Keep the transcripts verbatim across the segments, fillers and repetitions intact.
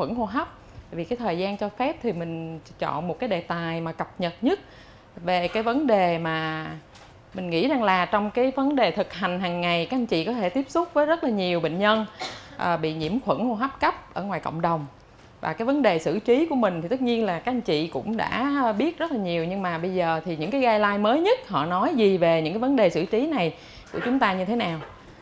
khuẩn hô hấp. Vì cái thời gian cho phép thì mình chọn một cái đề tài mà cập nhật nhất về cái vấn đề mà mình nghĩ rằng là trong cái vấn đề thực hành hàng ngày các anh chị có thể tiếp xúc với rất là nhiều bệnh nhân à, bị nhiễm khuẩn hô hấp cấp ở ngoài cộng đồng. Và cái vấn đề xử trí của mình thì tất nhiên là các anh chị cũng đã biết rất là nhiều, nhưng mà bây giờ thì những cái guideline mới nhất họ nói gì về những cái vấn đề xử trí này của chúng ta như thế nào.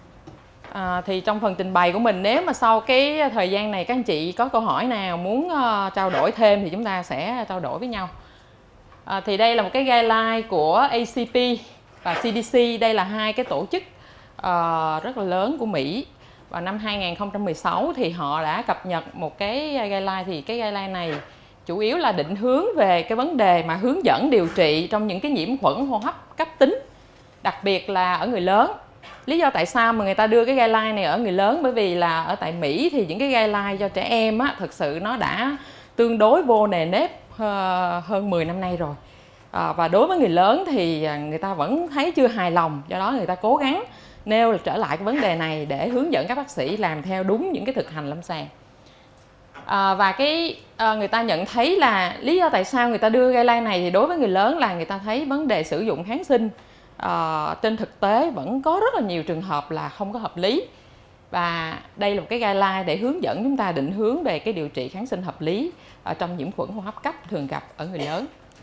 À, thì trong phần trình bày của mình, nếu mà sau cái thời gian này các anh chị có câu hỏi nào muốn uh, trao đổi thêm thì chúng ta sẽ trao đổi với nhau. À, thì đây là một cái guideline của A C P và C D C. Đây là hai cái tổ chức uh, rất là lớn của Mỹ. Vào năm hai nghìn không trăm mười sáu thì họ đã cập nhật một cái guideline. Thì cái guideline này chủ yếu là định hướng về cái vấn đề mà hướng dẫn điều trị trong những cái nhiễm khuẩn hô hấp cấp tính, đặc biệt là ở người lớn. Lý do tại sao mà người ta đưa cái guideline này ở người lớn, bởi vì là ở tại Mỹ thì những cái guideline cho trẻ em á, thực sự nó đã tương đối vô nề nếp uh, hơn mười năm nay rồi. À, và đối với người lớn thì người ta vẫn thấy chưa hài lòng, do đó người ta cố gắng nêu trở lại cái vấn đề này để hướng dẫn các bác sĩ làm theo đúng những cái thực hành lâm sàng. À, và cái à, người ta nhận thấy là lý do tại sao người ta đưa guideline này thì đối với người lớn là người ta thấy vấn đề sử dụng kháng sinh à, trên thực tế vẫn có rất là nhiều trường hợp là không có hợp lý. Và đây là một cái guideline để hướng dẫn chúng ta định hướng về cái điều trị kháng sinh hợp lý ở trong nhiễm khuẩn hô hấp cấp thường gặp ở người lớn.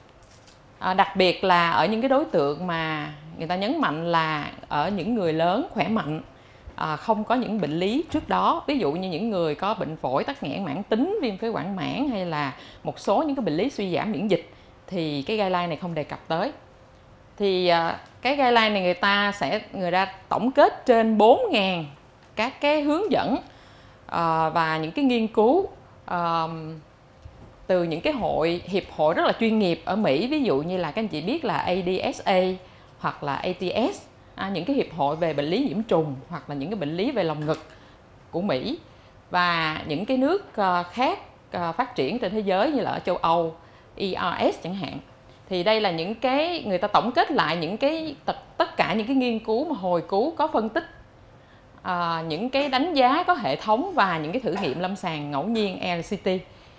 À, đặc biệt là ở những cái đối tượng mà người ta nhấn mạnh là ở những người lớn khỏe mạnh, à, không có những bệnh lý trước đó, ví dụ như những người có bệnh phổi tắc nghẽn mãn tính, viêm phế quản mãn hay là một số những cái bệnh lý suy giảm miễn dịch thì cái guideline này không đề cập tới. Thì à, cái guideline này người ta sẽ người ta tổng kết trên bốn nghìn các cái hướng dẫn à, và những cái nghiên cứu à, từ những cái hội hiệp hội rất là chuyên nghiệp ở Mỹ, ví dụ như là các anh chị biết là A D S A hoặc là A T S, à, những cái hiệp hội về bệnh lý nhiễm trùng hoặc là những cái bệnh lý về lồng ngực của Mỹ, và những cái nước uh, khác uh, phát triển trên thế giới như là ở châu Âu, E R S chẳng hạn. Thì đây là những cái người ta tổng kết lại những cái tất, tất cả những cái nghiên cứu mà hồi cứu có phân tích uh, những cái đánh giá có hệ thống và những cái thử nghiệm lâm sàng ngẫu nhiên R C T.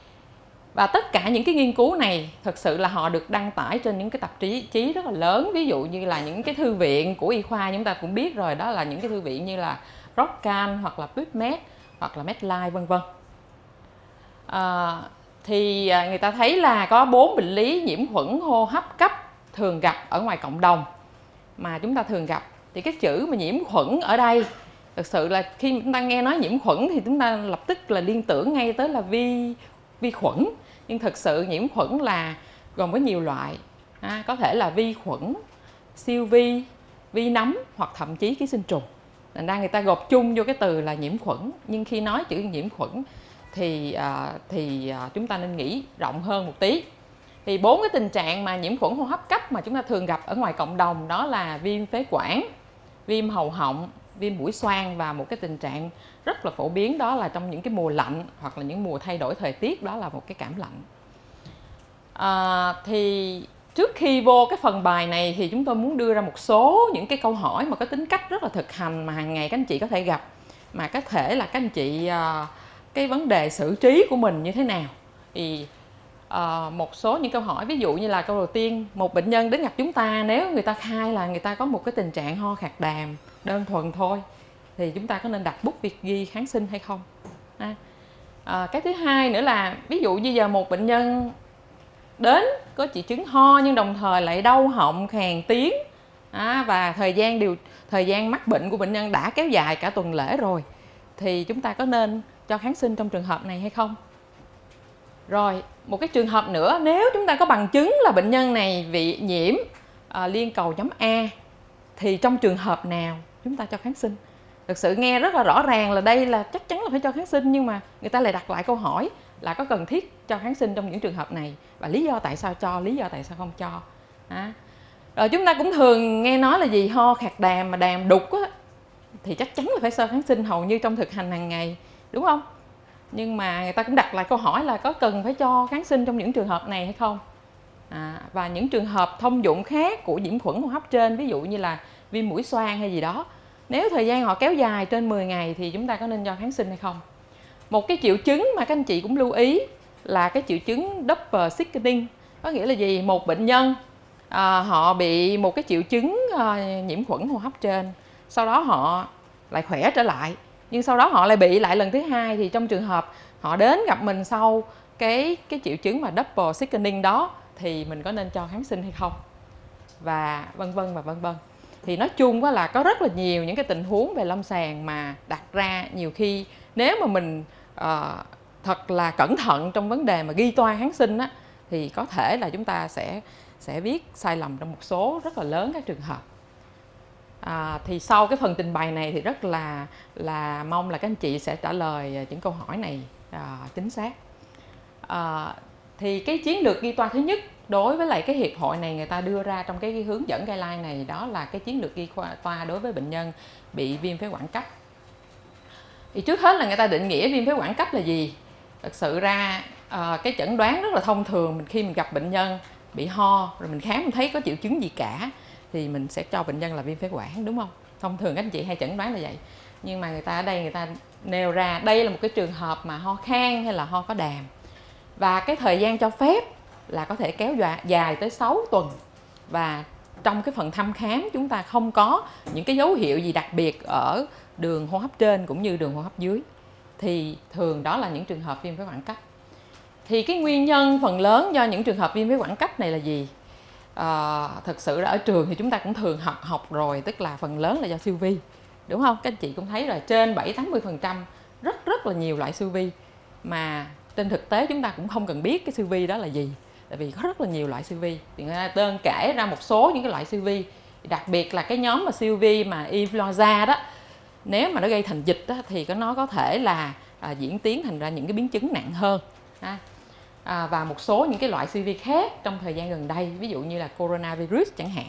Và tất cả những cái nghiên cứu này thực sự là họ được đăng tải trên những cái tạp chí, chí rất là lớn, ví dụ như là những cái thư viện của y khoa chúng ta cũng biết rồi, đó là những cái thư viện như là Rockcan hoặc là PubMed hoặc là Medline vân vân. À, thì người ta thấy là có bốn bệnh lý nhiễm khuẩn hô hấp cấp thường gặp ở ngoài cộng đồng mà chúng ta thường gặp. Thì cái chữ mà nhiễm khuẩn ở đây thực sự là khi chúng ta nghe nói nhiễm khuẩn thì chúng ta lập tức là liên tưởng ngay tới là vi vi khuẩn, nhưng thực sự nhiễm khuẩn là gồm có nhiều loại, à, có thể là vi khuẩn, siêu vi, vi nấm hoặc thậm chí ký sinh trùng. Thành ra người ta gộp chung vô cái từ là nhiễm khuẩn, nhưng khi nói chữ nhiễm khuẩn thì à, thì à, chúng ta nên nghĩ rộng hơn một tí. Thì bốn cái tình trạng mà nhiễm khuẩn hô hấp cấp mà chúng ta thường gặp ở ngoài cộng đồng đó là viêm phế quản, viêm hầu họng, viêm mũi xoang, và một cái tình trạng rất là phổ biến đó là trong những cái mùa lạnh hoặc là những mùa thay đổi thời tiết, đó là một cái cảm lạnh. À, thì trước khi vô cái phần bài này thì chúng tôi muốn đưa ra một số những cái câu hỏi mà có tính cách rất là thực hành mà hàng ngày các anh chị có thể gặp, mà có thể là các anh chị à, cái vấn đề xử trí của mình như thế nào. Thì à, một số những câu hỏi, ví dụ như là câu đầu tiên, một bệnh nhân đến gặp chúng ta, nếu người ta khai là người ta có một cái tình trạng ho khạc đàm đơn thuần thôi thì chúng ta có nên đặt bút việc ghi kháng sinh hay không? À, à, cái thứ hai nữa là ví dụ như giờ một bệnh nhân đến có triệu chứng ho nhưng đồng thời lại đau họng, khàn tiếng, à, và thời gian điều thời gian mắc bệnh của bệnh nhân đã kéo dài cả tuần lễ rồi, thì chúng ta có nên cho kháng sinh trong trường hợp này hay không? Rồi một cái trường hợp nữa, nếu chúng ta có bằng chứng là bệnh nhân này bị nhiễm à, liên cầu nhóm A thì trong trường hợp nào chúng ta cho kháng sinh? Thực sự nghe rất là rõ ràng là đây là chắc chắn là phải cho kháng sinh, nhưng mà người ta lại đặt lại câu hỏi là có cần thiết cho kháng sinh trong những trường hợp này, và lý do tại sao cho, lý do tại sao không cho. À. Rồi chúng ta cũng thường nghe nói là gì, ho khạc đàm mà đàm đục á, thì chắc chắn là phải cho kháng sinh hầu như trong thực hành hàng ngày, đúng không? Nhưng mà người ta cũng đặt lại câu hỏi là có cần phải cho kháng sinh trong những trường hợp này hay không? À, và những trường hợp thông dụng khác của nhiễm khuẩn hô hấp trên, ví dụ như là viêm mũi xoang hay gì đó, nếu thời gian họ kéo dài trên mười ngày thì chúng ta có nên cho kháng sinh hay không? Một cái triệu chứng mà các anh chị cũng lưu ý là cái triệu chứng double sickening. Có nghĩa là gì? Một bệnh nhân à, họ bị một cái triệu chứng à, nhiễm khuẩn hô hấp trên, sau đó họ lại khỏe trở lại, nhưng sau đó họ lại bị lại lần thứ hai, thì trong trường hợp họ đến gặp mình sau cái cái triệu chứng mà double sickening đó thì mình có nên cho kháng sinh hay không, và vân vân và vân vân. Thì nói chung là có rất là nhiều những cái tình huống về lâm sàng mà đặt ra, nhiều khi nếu mà mình uh, thật là cẩn thận trong vấn đề mà ghi toa kháng sinh á, thì có thể là chúng ta sẽ sẽ viết sai lầm trong một số rất là lớn các trường hợp. À, thì sau cái phần trình bày này thì rất là là mong là các anh chị sẽ trả lời những câu hỏi này à, chính xác. À, thì cái chiến lược ghi toa thứ nhất đối với lại cái hiệp hội này người ta đưa ra trong cái hướng dẫn guideline này, đó là cái chiến lược ghi toa đối với bệnh nhân bị viêm phế quản cấp. Thì trước hết là người ta định nghĩa viêm phế quản cấp là gì. Thật sự ra à, cái chẩn đoán rất là thông thường, mình khi mình gặp bệnh nhân bị ho rồi mình khám mình thấy có triệu chứng gì cả thì mình sẽ cho bệnh nhân là viêm phế quản, đúng không? Thông thường các anh chị hay chẩn đoán là vậy. Nhưng mà người ta ở đây người ta nêu ra đây là một cái trường hợp mà ho khan hay là ho có đàm, và cái thời gian cho phép là có thể kéo dài tới sáu tuần, và trong cái phần thăm khám chúng ta không có những cái dấu hiệu gì đặc biệt ở đường hô hấp trên cũng như đường hô hấp dưới, thì thường đó là những trường hợp viêm phế quản cấp. Thì cái nguyên nhân phần lớn do những trường hợp viêm phế quản cấp này là gì? À, thật sự là ở trường thì chúng ta cũng thường học học rồi, tức là phần lớn là do siêu vi, đúng không? Các anh chị cũng thấy là trên bảy tám mươi phần trăm rất rất là nhiều loại siêu vi, mà trên thực tế chúng ta cũng không cần biết cái siêu vi đó là gì, tại vì có rất là nhiều loại siêu vi. Thì người ta đơn kể ra một số những cái loại siêu vi, đặc biệt là cái nhóm mà siêu vi mà influenza đó, nếu mà nó gây thành dịch đó, thì nó có thể là à, diễn tiến thành ra những cái biến chứng nặng hơn. À, À, và một số những cái loại siêu vi khác trong thời gian gần đây, ví dụ như là coronavirus chẳng hạn.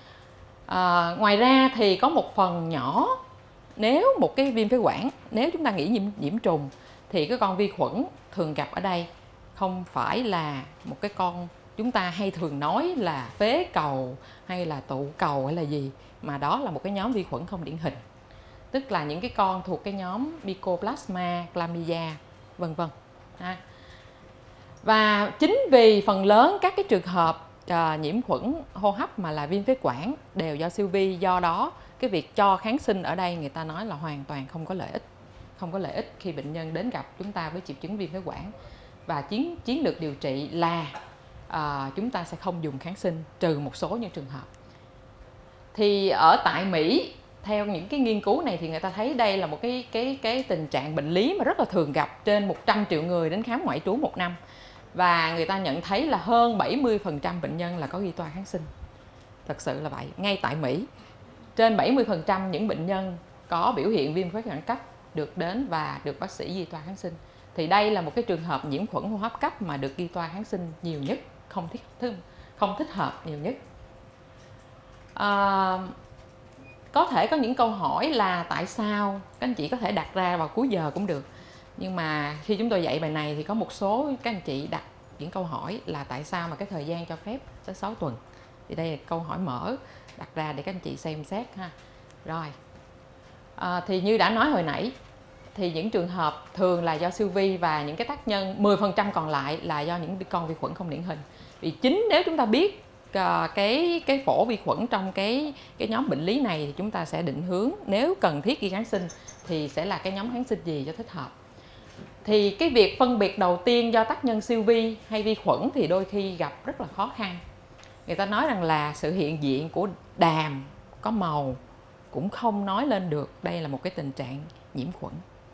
À, ngoài ra thì có một phần nhỏ, nếu một cái viêm phế quản, nếu chúng ta nghĩ nhiễm, nhiễm trùng thì cái con vi khuẩn thường gặp ở đây không phải là một cái con chúng ta hay thường nói là phế cầu hay là tụ cầu hay là gì, mà đó là một cái nhóm vi khuẩn không điển hình, tức là những cái con thuộc cái nhóm Mycoplasma, Chlamydia, vân vân. À. Và chính vì phần lớn các cái trường hợp à, nhiễm khuẩn hô hấp mà là viêm phế quản đều do siêu vi, do đó cái việc cho kháng sinh ở đây người ta nói là hoàn toàn không có lợi ích, không có lợi ích khi bệnh nhân đến gặp chúng ta với triệu chứng viêm phế quản. Và chiến chiến lược điều trị là à, chúng ta sẽ không dùng kháng sinh, trừ một số những trường hợp. Thì ở tại Mỹ, theo những cái nghiên cứu này thì người ta thấy đây là một cái cái cái tình trạng bệnh lý mà rất là thường gặp, trên một trăm triệu người đến khám ngoại trú một năm. Và người ta nhận thấy là hơn bảy mươi phần trăm bệnh nhân là có ghi toa kháng sinh. Thật sự là vậy, ngay tại Mỹ, trên bảy mươi phần trăm những bệnh nhân có biểu hiện viêm phế quản cấp được đến và được bác sĩ ghi toa kháng sinh. Thì đây là một cái trường hợp nhiễm khuẩn hô hấp cấp mà được ghi toa kháng sinh nhiều nhất, không thích, không thích hợp nhiều nhất. À, có thể có những câu hỏi là tại sao, các anh chị có thể đặt ra vào cuối giờ cũng được. Nhưng mà khi chúng tôi dạy bài này thì có một số các anh chị đặt những câu hỏi là tại sao mà cái thời gian cho phép tới sáu tuần. Thì đây là câu hỏi mở đặt ra để các anh chị xem xét ha. Rồi, à, thì như đã nói hồi nãy, thì những trường hợp thường là do siêu vi, và những cái tác nhân mười phần trăm còn lại là do những con vi khuẩn không điển hình. Vì chính nếu chúng ta biết uh, cái cái phổ vi khuẩn trong cái cái nhóm bệnh lý này thì chúng ta sẽ định hướng nếu cần thiết ghi kháng sinh thì sẽ là cái nhóm kháng sinh gì cho thích hợp. Thì cái việc phân biệt đầu tiên do tác nhân siêu vi hay vi khuẩn thì đôi khi gặp rất là khó khăn. Người ta nói rằng là sự hiện diện của đàm có màu cũng không nói lên được đây là một cái tình trạng nhiễm khuẩn.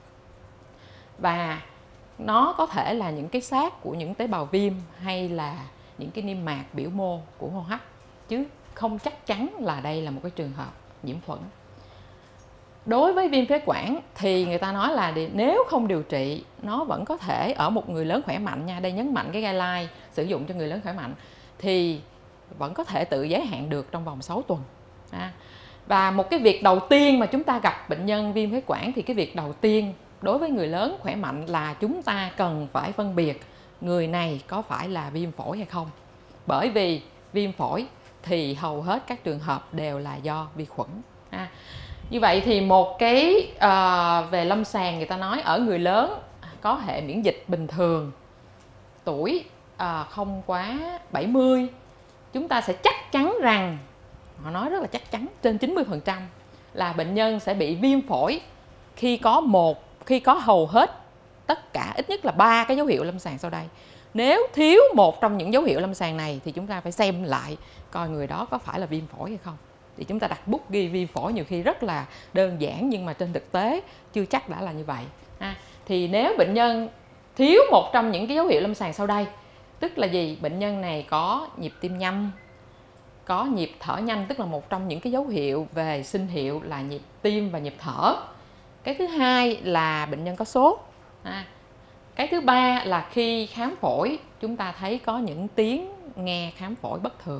Và nó có thể là những cái xác của những tế bào viêm hay là những cái niêm mạc biểu mô của hô hấp, chứ không chắc chắn là đây là một cái trường hợp nhiễm khuẩn. Đối với viêm phế quản thì người ta nói là nếu không điều trị, nó vẫn có thể ở một người lớn khỏe mạnh nha, đây nhấn mạnh cái guideline sử dụng cho người lớn khỏe mạnh, thì vẫn có thể tự giới hạn được trong vòng sáu tuần. À, và một cái việc đầu tiên mà chúng ta gặp bệnh nhân viêm phế quản thì cái việc đầu tiên đối với người lớn khỏe mạnh là chúng ta cần phải phân biệt người này có phải là viêm phổi hay không. Bởi vì viêm phổi thì hầu hết các trường hợp đều là do vi khuẩn. À, như vậy thì một cái uh, về lâm sàng người ta nói ở người lớn có hệ miễn dịch bình thường, tuổi à, không quá bảy mươi, chúng ta sẽ chắc chắn rằng, họ nói rất là chắc chắn, trên chín mươi phần trăm là bệnh nhân sẽ bị viêm phổi khi có một khi có hầu hết tất cả ít nhất là ba cái dấu hiệu lâm sàng sau đây. Nếu thiếu một trong những dấu hiệu lâm sàng này thì chúng ta phải xem lại coi người đó có phải là viêm phổi hay không. Thì chúng ta đặt bút ghi viêm phổi nhiều khi rất là đơn giản, nhưng mà trên thực tế chưa chắc đã là như vậy. À, thì nếu bệnh nhân thiếu một trong những cái dấu hiệu lâm sàng sau đây, tức là gì? Bệnh nhân này có nhịp tim nhanh, có nhịp thở nhanh, tức là một trong những cái dấu hiệu về sinh hiệu là nhịp tim và nhịp thở. Cái thứ hai là bệnh nhân có sốt. À, cái thứ ba là khi khám phổi chúng ta thấy có những tiếng nghe khám phổi bất thường.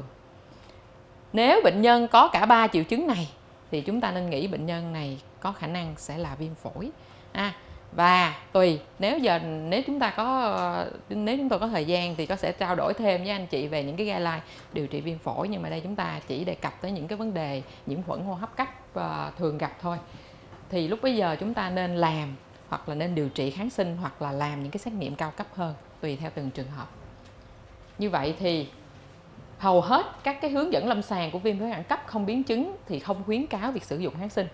Nếu bệnh nhân có cả ba triệu chứng này thì chúng ta nên nghĩ bệnh nhân này có khả năng sẽ là viêm phổi. À, và tùy, nếu giờ nếu chúng ta có nếu chúng tôi có thời gian thì có sẽ trao đổi thêm với anh chị về những cái guideline điều trị viêm phổi, nhưng mà đây chúng ta chỉ đề cập tới những cái vấn đề nhiễm khuẩn hô hấp cấp uh, thường gặp thôi. Thì lúc bây giờ chúng ta nên làm hoặc là nên điều trị kháng sinh hoặc là làm những cái xét nghiệm cao cấp hơn tùy theo từng trường hợp. Như vậy thì hầu hết các cái hướng dẫn lâm sàng của viêm phế quản cấp không biến chứng thì không khuyến cáo việc sử dụng kháng sinh,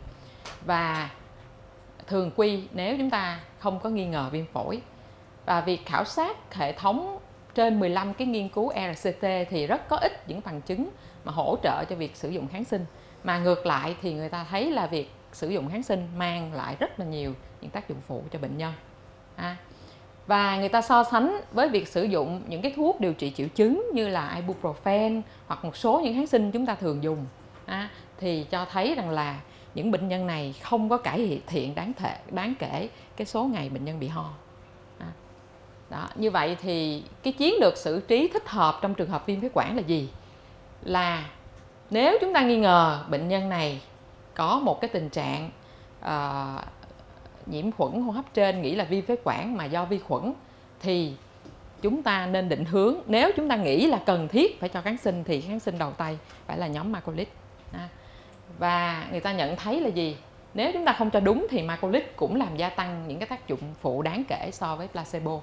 và thường quy nếu chúng ta không có nghi ngờ viêm phổi. Và việc khảo sát hệ thống trên mười lăm cái nghiên cứu rờ xê tê thì rất có ít những bằng chứng mà hỗ trợ cho việc sử dụng kháng sinh, mà ngược lại thì người ta thấy là việc sử dụng kháng sinh mang lại rất là nhiều những tác dụng phụ cho bệnh nhân. À, và người ta so sánh với việc sử dụng những cái thuốc điều trị triệu chứng như là ibuprofen hoặc một số những kháng sinh chúng ta thường dùng, à, thì cho thấy rằng là những bệnh nhân này không có cải thiện đáng thể đáng kể cái số ngày bệnh nhân bị ho. À, đó, như vậy thì cái chiến lược xử trí thích hợp trong trường hợp viêm phế quản là gì? Là nếu chúng ta nghi ngờ bệnh nhân này có một cái tình trạng uh, nhiễm khuẩn hô hấp trên, nghĩ là viêm phế quản mà do vi khuẩn, thì chúng ta nên định hướng, nếu chúng ta nghĩ là cần thiết phải cho kháng sinh thì kháng sinh đầu tay phải là nhóm macrolide. À, và người ta nhận thấy là gì? Nếu chúng ta không cho đúng thì macrolide cũng làm gia tăng những cái tác dụng phụ đáng kể so với placebo.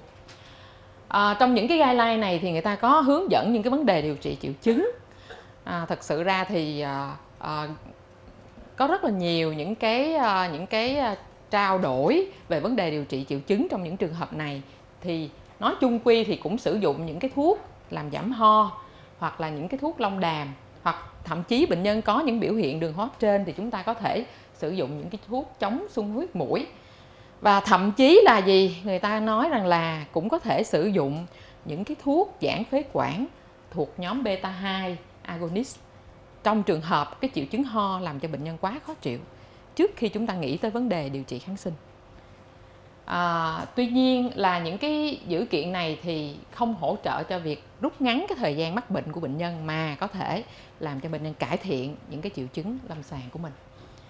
À, trong những cái guideline này thì người ta có hướng dẫn những cái vấn đề điều trị triệu chứng. À, thật sự ra thì à, à, có rất là nhiều những cái à, những cái trao đổi về vấn đề điều trị triệu chứng trong những trường hợp này. Thì nói chung quy thì cũng sử dụng những cái thuốc làm giảm ho, hoặc là những cái thuốc long đàm, hoặc thậm chí bệnh nhân có những biểu hiện đường hô hấp trên thì chúng ta có thể sử dụng những cái thuốc chống sung huyết mũi. Và thậm chí là gì? Người ta nói rằng là cũng có thể sử dụng những cái thuốc giãn phế quản thuộc nhóm beta hai agonist trong trường hợp cái triệu chứng ho làm cho bệnh nhân quá khó chịu, trước khi chúng ta nghĩ tới vấn đề điều trị kháng sinh. À, tuy nhiên là những cái dữ kiện này thì không hỗ trợ cho việc rút ngắn cái thời gian mắc bệnh của bệnh nhân, mà có thể làm cho bệnh nhân cải thiện những cái triệu chứng lâm sàng của mình.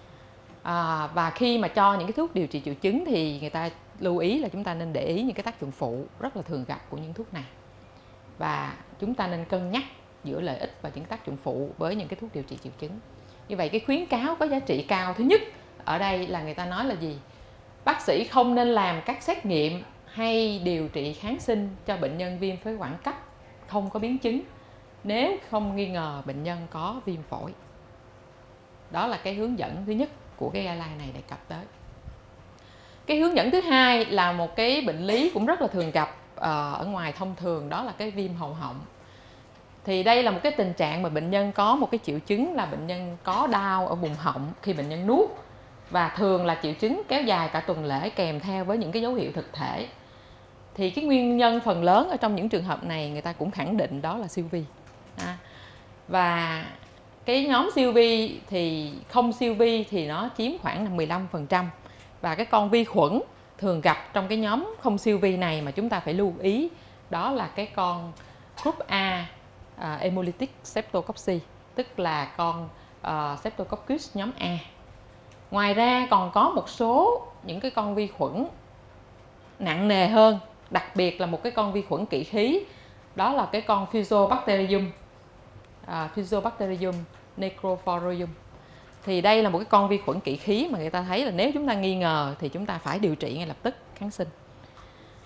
À, và khi mà cho những cái thuốc điều trị triệu chứng thì người ta lưu ý là chúng ta nên để ý những cái tác dụng phụ rất là thường gặp của những thuốc này, và chúng ta nên cân nhắc giữa lợi ích và những tác dụng phụ với những cái thuốc điều trị triệu chứng. Như vậy cái khuyến cáo có giá trị cao thứ nhất ở đây là người ta nói là gì? Bác sĩ không nên làm các xét nghiệm hay điều trị kháng sinh cho bệnh nhân viêm phế quản cấp không có biến chứng nếu không nghi ngờ bệnh nhân có viêm phổi. Đó là cái hướng dẫn thứ nhất của cái guideline này đề cập tới. Cái hướng dẫn thứ hai là một cái bệnh lý cũng rất là thường gặp ở ngoài thông thường, đó là cái viêm hầu họng. Thì đây là một cái tình trạng mà bệnh nhân có một cái triệu chứng là bệnh nhân có đau ở vùng họng khi bệnh nhân nuốt, và thường là triệu chứng kéo dài cả tuần lễ kèm theo với những cái dấu hiệu thực thể. Thì cái nguyên nhân phần lớn ở trong những trường hợp này người ta cũng khẳng định đó là siêu vi. À, và cái nhóm siêu vi thì không siêu vi thì nó chiếm khoảng mười lăm phần trăm, và cái con vi khuẩn thường gặp trong cái nhóm không siêu vi này mà chúng ta phải lưu ý đó là cái con group A uh, hemolytic streptococcus, tức là con uh, Streptococcus nhóm A. Ngoài ra còn có một số những cái con vi khuẩn nặng nề hơn, đặc biệt là một cái con vi khuẩn kỵ khí, đó là cái con Fusobacterium uh, Fusobacterium necrophorium. Thì đây là một cái con vi khuẩn kỵ khí mà người ta thấy là nếu chúng ta nghi ngờ thì chúng ta phải điều trị ngay lập tức kháng sinh.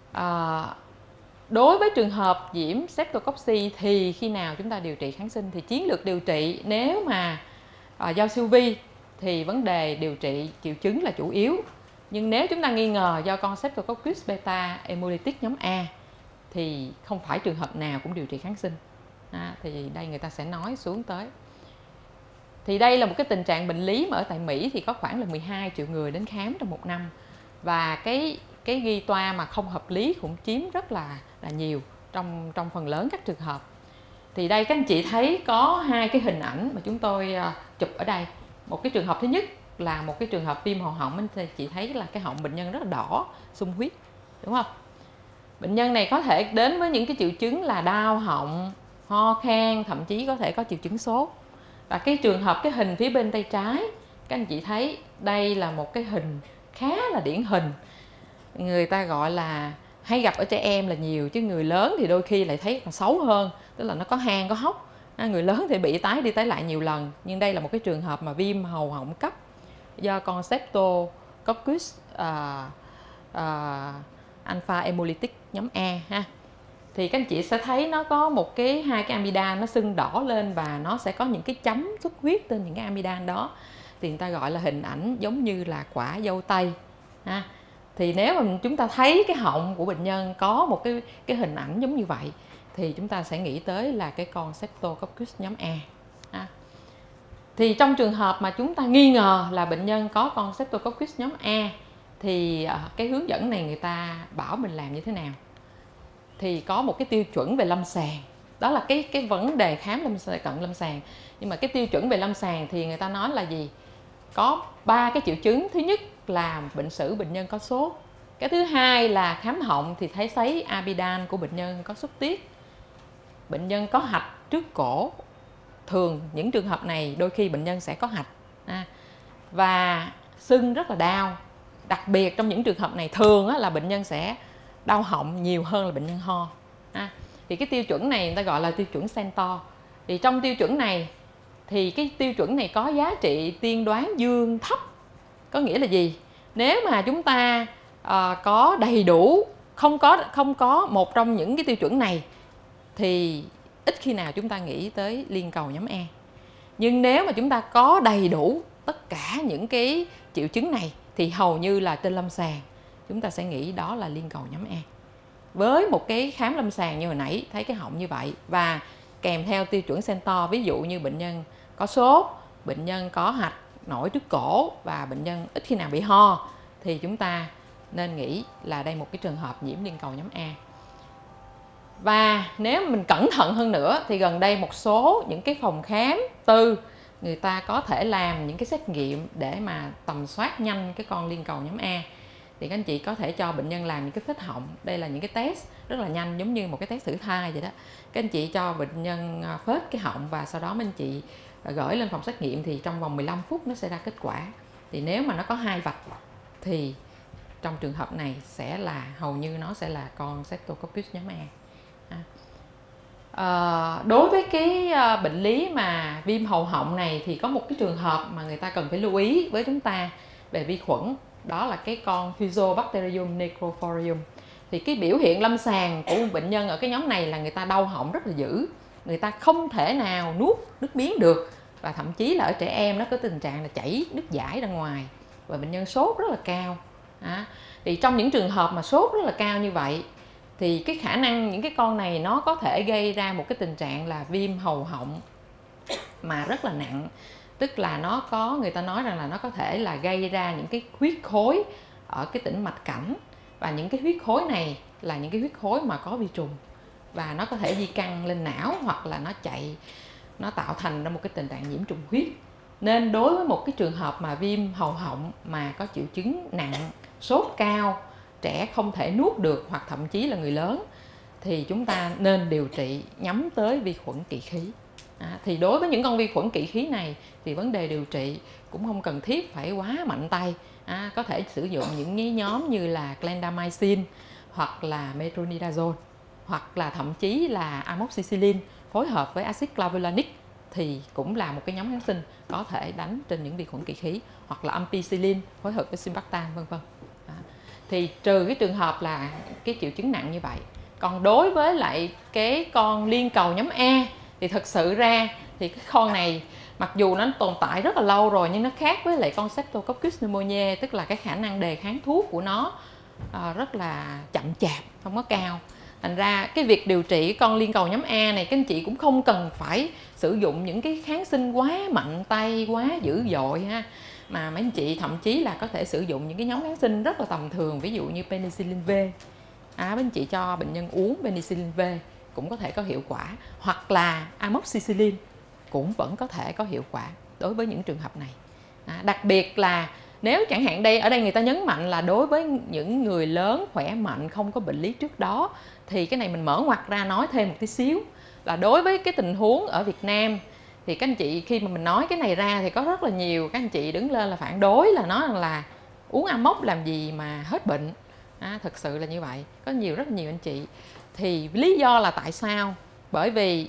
À, đối với trường hợp nhiễm Streptococcus thì khi nào chúng ta điều trị kháng sinh? Thì chiến lược điều trị nếu mà à, do siêu vi thì vấn đề điều trị triệu chứng là chủ yếu. Nhưng nếu chúng ta nghi ngờ do con Streptococcus beta hemolytic nhóm A thì không phải trường hợp nào cũng điều trị kháng sinh. À, thì đây người ta sẽ nói xuống tới. Thì đây là một cái tình trạng bệnh lý mà ở tại Mỹ thì có khoảng là mười hai triệu người đến khám trong một năm. Và cái cái ghi toa mà không hợp lý cũng chiếm rất là là nhiều trong trong phần lớn các trường hợp. Thì đây các anh chị thấy có hai cái hình ảnh mà chúng tôi uh, chụp ở đây. Một cái trường hợp thứ nhất là một cái trường hợp viêm hầu họng, anh chị thấy là cái họng bệnh nhân rất là đỏ, sung huyết, đúng không? Bệnh nhân này có thể đến với những cái triệu chứng là đau họng, ho khan, thậm chí có thể có triệu chứng sốt. Và cái trường hợp cái hình phía bên tay trái, các anh chị thấy đây là một cái hình khá là điển hình. Người ta gọi là hay gặp ở trẻ em là nhiều, chứ người lớn thì đôi khi lại thấy còn xấu hơn, tức là nó có hang có hốc. Người lớn thì bị tái đi tái lại nhiều lần, nhưng đây là một cái trường hợp mà viêm hầu họng cấp do con Streptococcus uh, uh, alpha hemolytic nhóm A ha. Thì các anh chị sẽ thấy nó có một cái hai cái amidan nó sưng đỏ lên và nó sẽ có những cái chấm xuất huyết trên những cái amidan đó. Thì người ta gọi là hình ảnh giống như là quả dâu tây ha. Thì nếu mà chúng ta thấy cái họng của bệnh nhân có một cái cái hình ảnh giống như vậy thì chúng ta sẽ nghĩ tới là cái con Streptococcus nhóm A. À. Thì trong trường hợp mà chúng ta nghi ngờ là bệnh nhân có con Streptococcus nhóm A thì cái hướng dẫn này người ta bảo mình làm như thế nào? Thì có một cái tiêu chuẩn về lâm sàng, đó là cái cái vấn đề khám lâm sàng, cận lâm sàng. Nhưng mà cái tiêu chuẩn về lâm sàng thì người ta nói là gì? Có ba cái triệu chứng. Thứ nhất là bệnh sử bệnh nhân có sốt. Cái thứ hai là khám họng thì thấy sấy amidan của bệnh nhân có xuất tiết. Bệnh nhân có hạch trước cổ. Thường những trường hợp này đôi khi bệnh nhân sẽ có hạch. À, và sưng rất là đau. Đặc biệt trong những trường hợp này thường á, là bệnh nhân sẽ đau họng nhiều hơn là bệnh nhân ho. À, thì cái tiêu chuẩn này người ta gọi là tiêu chuẩn Centor. Thì trong tiêu chuẩn này thì cái tiêu chuẩn này có giá trị tiên đoán dương thấp. Có nghĩa là gì? Nếu mà chúng ta uh, có đầy đủ, không có không có một trong những cái tiêu chuẩn này thì ít khi nào chúng ta nghĩ tới liên cầu nhóm E. Nhưng nếu mà chúng ta có đầy đủ tất cả những cái triệu chứng này thì hầu như là trên lâm sàng chúng ta sẽ nghĩ đó là liên cầu nhóm E. Với một cái khám lâm sàng như hồi nãy thấy cái họng như vậy và kèm theo tiêu chuẩn Centor, ví dụ như bệnh nhân có sốt, bệnh nhân có hạch nổi trước cổ và bệnh nhân ít khi nào bị ho thì chúng ta nên nghĩ là đây một cái trường hợp nhiễm liên cầu nhóm A. Và nếu mình cẩn thận hơn nữa thì gần đây một số những cái phòng khám tư người ta có thể làm những cái xét nghiệm để mà tầm soát nhanh cái con liên cầu nhóm A. Thì các anh chị có thể cho bệnh nhân làm những cái phết họng. Đây là những cái test rất là nhanh, giống như một cái test thử thai vậy đó. Các anh chị cho bệnh nhân phết cái họng và sau đó mấy anh chị gửi lên phòng xét nghiệm thì trong vòng mười lăm phút nó sẽ ra kết quả. Thì nếu mà nó có hai vạch thì trong trường hợp này sẽ là hầu như nó sẽ là con Streptococcus nhóm A. À. À, đối với cái bệnh lý mà viêm hầu họng này thì có một cái trường hợp mà người ta cần phải lưu ý với chúng ta về vi khuẩn, đó là cái con Fusobacterium necrophorium. Thì cái biểu hiện lâm sàng của bệnh nhân ở cái nhóm này là người ta đau họng rất là dữ, người ta không thể nào nuốt nước miếng được và thậm chí là ở trẻ em nó có tình trạng là chảy nước dãi ra ngoài và bệnh nhân sốt rất là cao. À, thì trong những trường hợp mà sốt rất là cao như vậy thì cái khả năng những cái con này nó có thể gây ra một cái tình trạng là viêm hầu họng mà rất là nặng. Tức là nó có, người ta nói rằng là nó có thể là gây ra những cái huyết khối ở cái tĩnh mạch cảnh. Và những cái huyết khối này là những cái huyết khối mà có vi trùng. Và nó có thể di căn lên não hoặc là nó chạy, nó tạo thành ra một cái tình trạng nhiễm trùng huyết. Nên đối với một cái trường hợp mà viêm hầu họng mà có triệu chứng nặng, sốt cao, trẻ không thể nuốt được hoặc thậm chí là người lớn thì chúng ta nên điều trị nhắm tới vi khuẩn kỵ khí. À, thì đối với những con vi khuẩn kỵ khí này thì vấn đề điều trị cũng không cần thiết phải quá mạnh tay. À, có thể sử dụng những cái nhóm như là clindamycin hoặc là metronidazole hoặc là thậm chí là amoxicillin phối hợp với axit clavulanic thì cũng là một cái nhóm kháng sinh có thể đánh trên những vi khuẩn kỵ khí, hoặc là ampicillin phối hợp với simvastatin vân vân. thì trừ cái trường hợp là cái triệu chứng nặng như vậy. Còn đối với lại cái con liên cầu nhóm A thì thật sự ra thì cái con này mặc dù nó tồn tại rất là lâu rồi, nhưng nó khác với lại con Streptococcus pneumoniae, tức là cái khả năng đề kháng thuốc của nó à, rất là chậm chạp, không có cao. Thành ra cái việc điều trị con liên cầu nhóm A này, các anh chị cũng không cần phải sử dụng những cái kháng sinh quá mạnh tay, quá dữ dội ha. Mà mấy anh chị thậm chí là có thể sử dụng những cái nhóm kháng sinh rất là tầm thường, ví dụ như penicillin V. À, mấy anh chị cho bệnh nhân uống penicillin V cũng có thể có hiệu quả, hoặc là amoxicillin cũng vẫn có thể có hiệu quả đối với những trường hợp này. À, đặc biệt là nếu chẳng hạn đây ở đây người ta nhấn mạnh là đối với những người lớn khỏe mạnh không có bệnh lý trước đó, thì cái này mình mở ngoặt ra nói thêm một tí xíu là đối với cái tình huống ở Việt Nam thì các anh chị khi mà mình nói cái này ra thì có rất là nhiều các anh chị đứng lên là phản đối, là nói rằng là uống Amox làm gì mà hết bệnh. À, thực sự là như vậy, có nhiều rất là nhiều anh chị. Thì lý do là tại sao? Bởi vì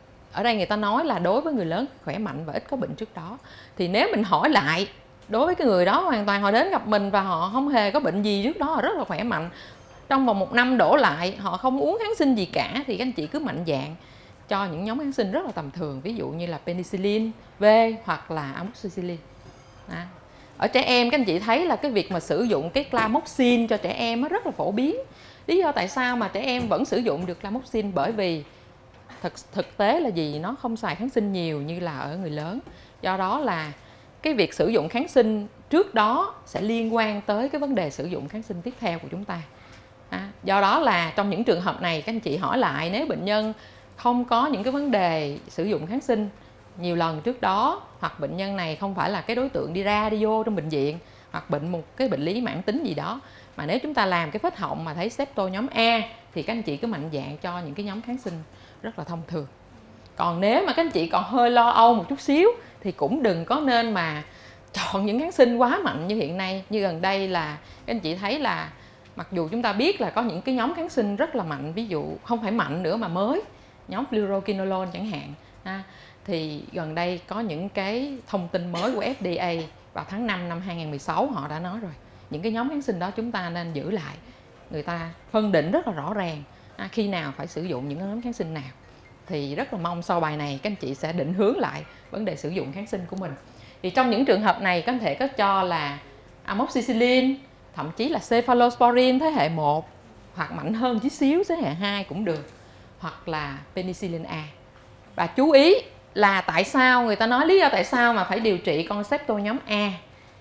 ở đây người ta nói là đối với người lớn khỏe mạnh và ít có bệnh trước đó, thì nếu mình hỏi lại đối với cái người đó hoàn toàn họ đến gặp mình và họ không hề có bệnh gì trước đó, họ rất là khỏe mạnh, trong vòng một năm đổ lại họ không uống kháng sinh gì cả, thì các anh chị cứ mạnh dạn cho những nhóm kháng sinh rất là tầm thường, ví dụ như là penicillin V hoặc là amoxicillin. À, ở trẻ em các anh chị thấy là cái việc mà sử dụng cái clamoxin cho trẻ em nó rất là phổ biến. Lý do tại sao mà trẻ em vẫn sử dụng được clamoxin? Bởi vì thực, thực tế là gì? Nó không xài kháng sinh nhiều như là ở người lớn. Do đó là cái việc sử dụng kháng sinh trước đó sẽ liên quan tới cái vấn đề sử dụng kháng sinh tiếp theo của chúng ta. À, do đó là trong những trường hợp này các anh chị hỏi lại, nếu bệnh nhân không có những cái vấn đề sử dụng kháng sinh nhiều lần trước đó, hoặc bệnh nhân này không phải là cái đối tượng đi ra đi vô trong bệnh viện, hoặc bệnh một cái bệnh lý mãn tính gì đó, mà nếu chúng ta làm cái phết họng mà thấy Strepto nhóm A thì các anh chị cứ mạnh dạn cho những cái nhóm kháng sinh rất là thông thường. Còn nếu mà các anh chị còn hơi lo âu một chút xíu thì cũng đừng có nên mà chọn những kháng sinh quá mạnh như hiện nay. Như gần đây là các anh chị thấy là mặc dù chúng ta biết là có những cái nhóm kháng sinh rất là mạnh, ví dụ không phải mạnh nữa mà mới, nhóm fluoroquinolone chẳng hạn, à, thì gần đây có những cái thông tin mới của F D A vào tháng năm năm hai nghìn không trăm mười sáu họ đã nói rồi, những cái nhóm kháng sinh đó chúng ta nên giữ lại, người ta phân định rất là rõ ràng à, khi nào phải sử dụng những cái nhóm kháng sinh nào. Thì rất là mong sau bài này các anh chị sẽ định hướng lại vấn đề sử dụng kháng sinh của mình. Thì trong những trường hợp này có thể có cho là amoxicillin, thậm chí là cephalosporin thế hệ một, hoặc mạnh hơn chút xíu thế hệ hai cũng được, hoặc là penicillin A. Và chú ý là tại sao người ta nói lý do tại sao mà phải điều trị con Strepto nhóm A,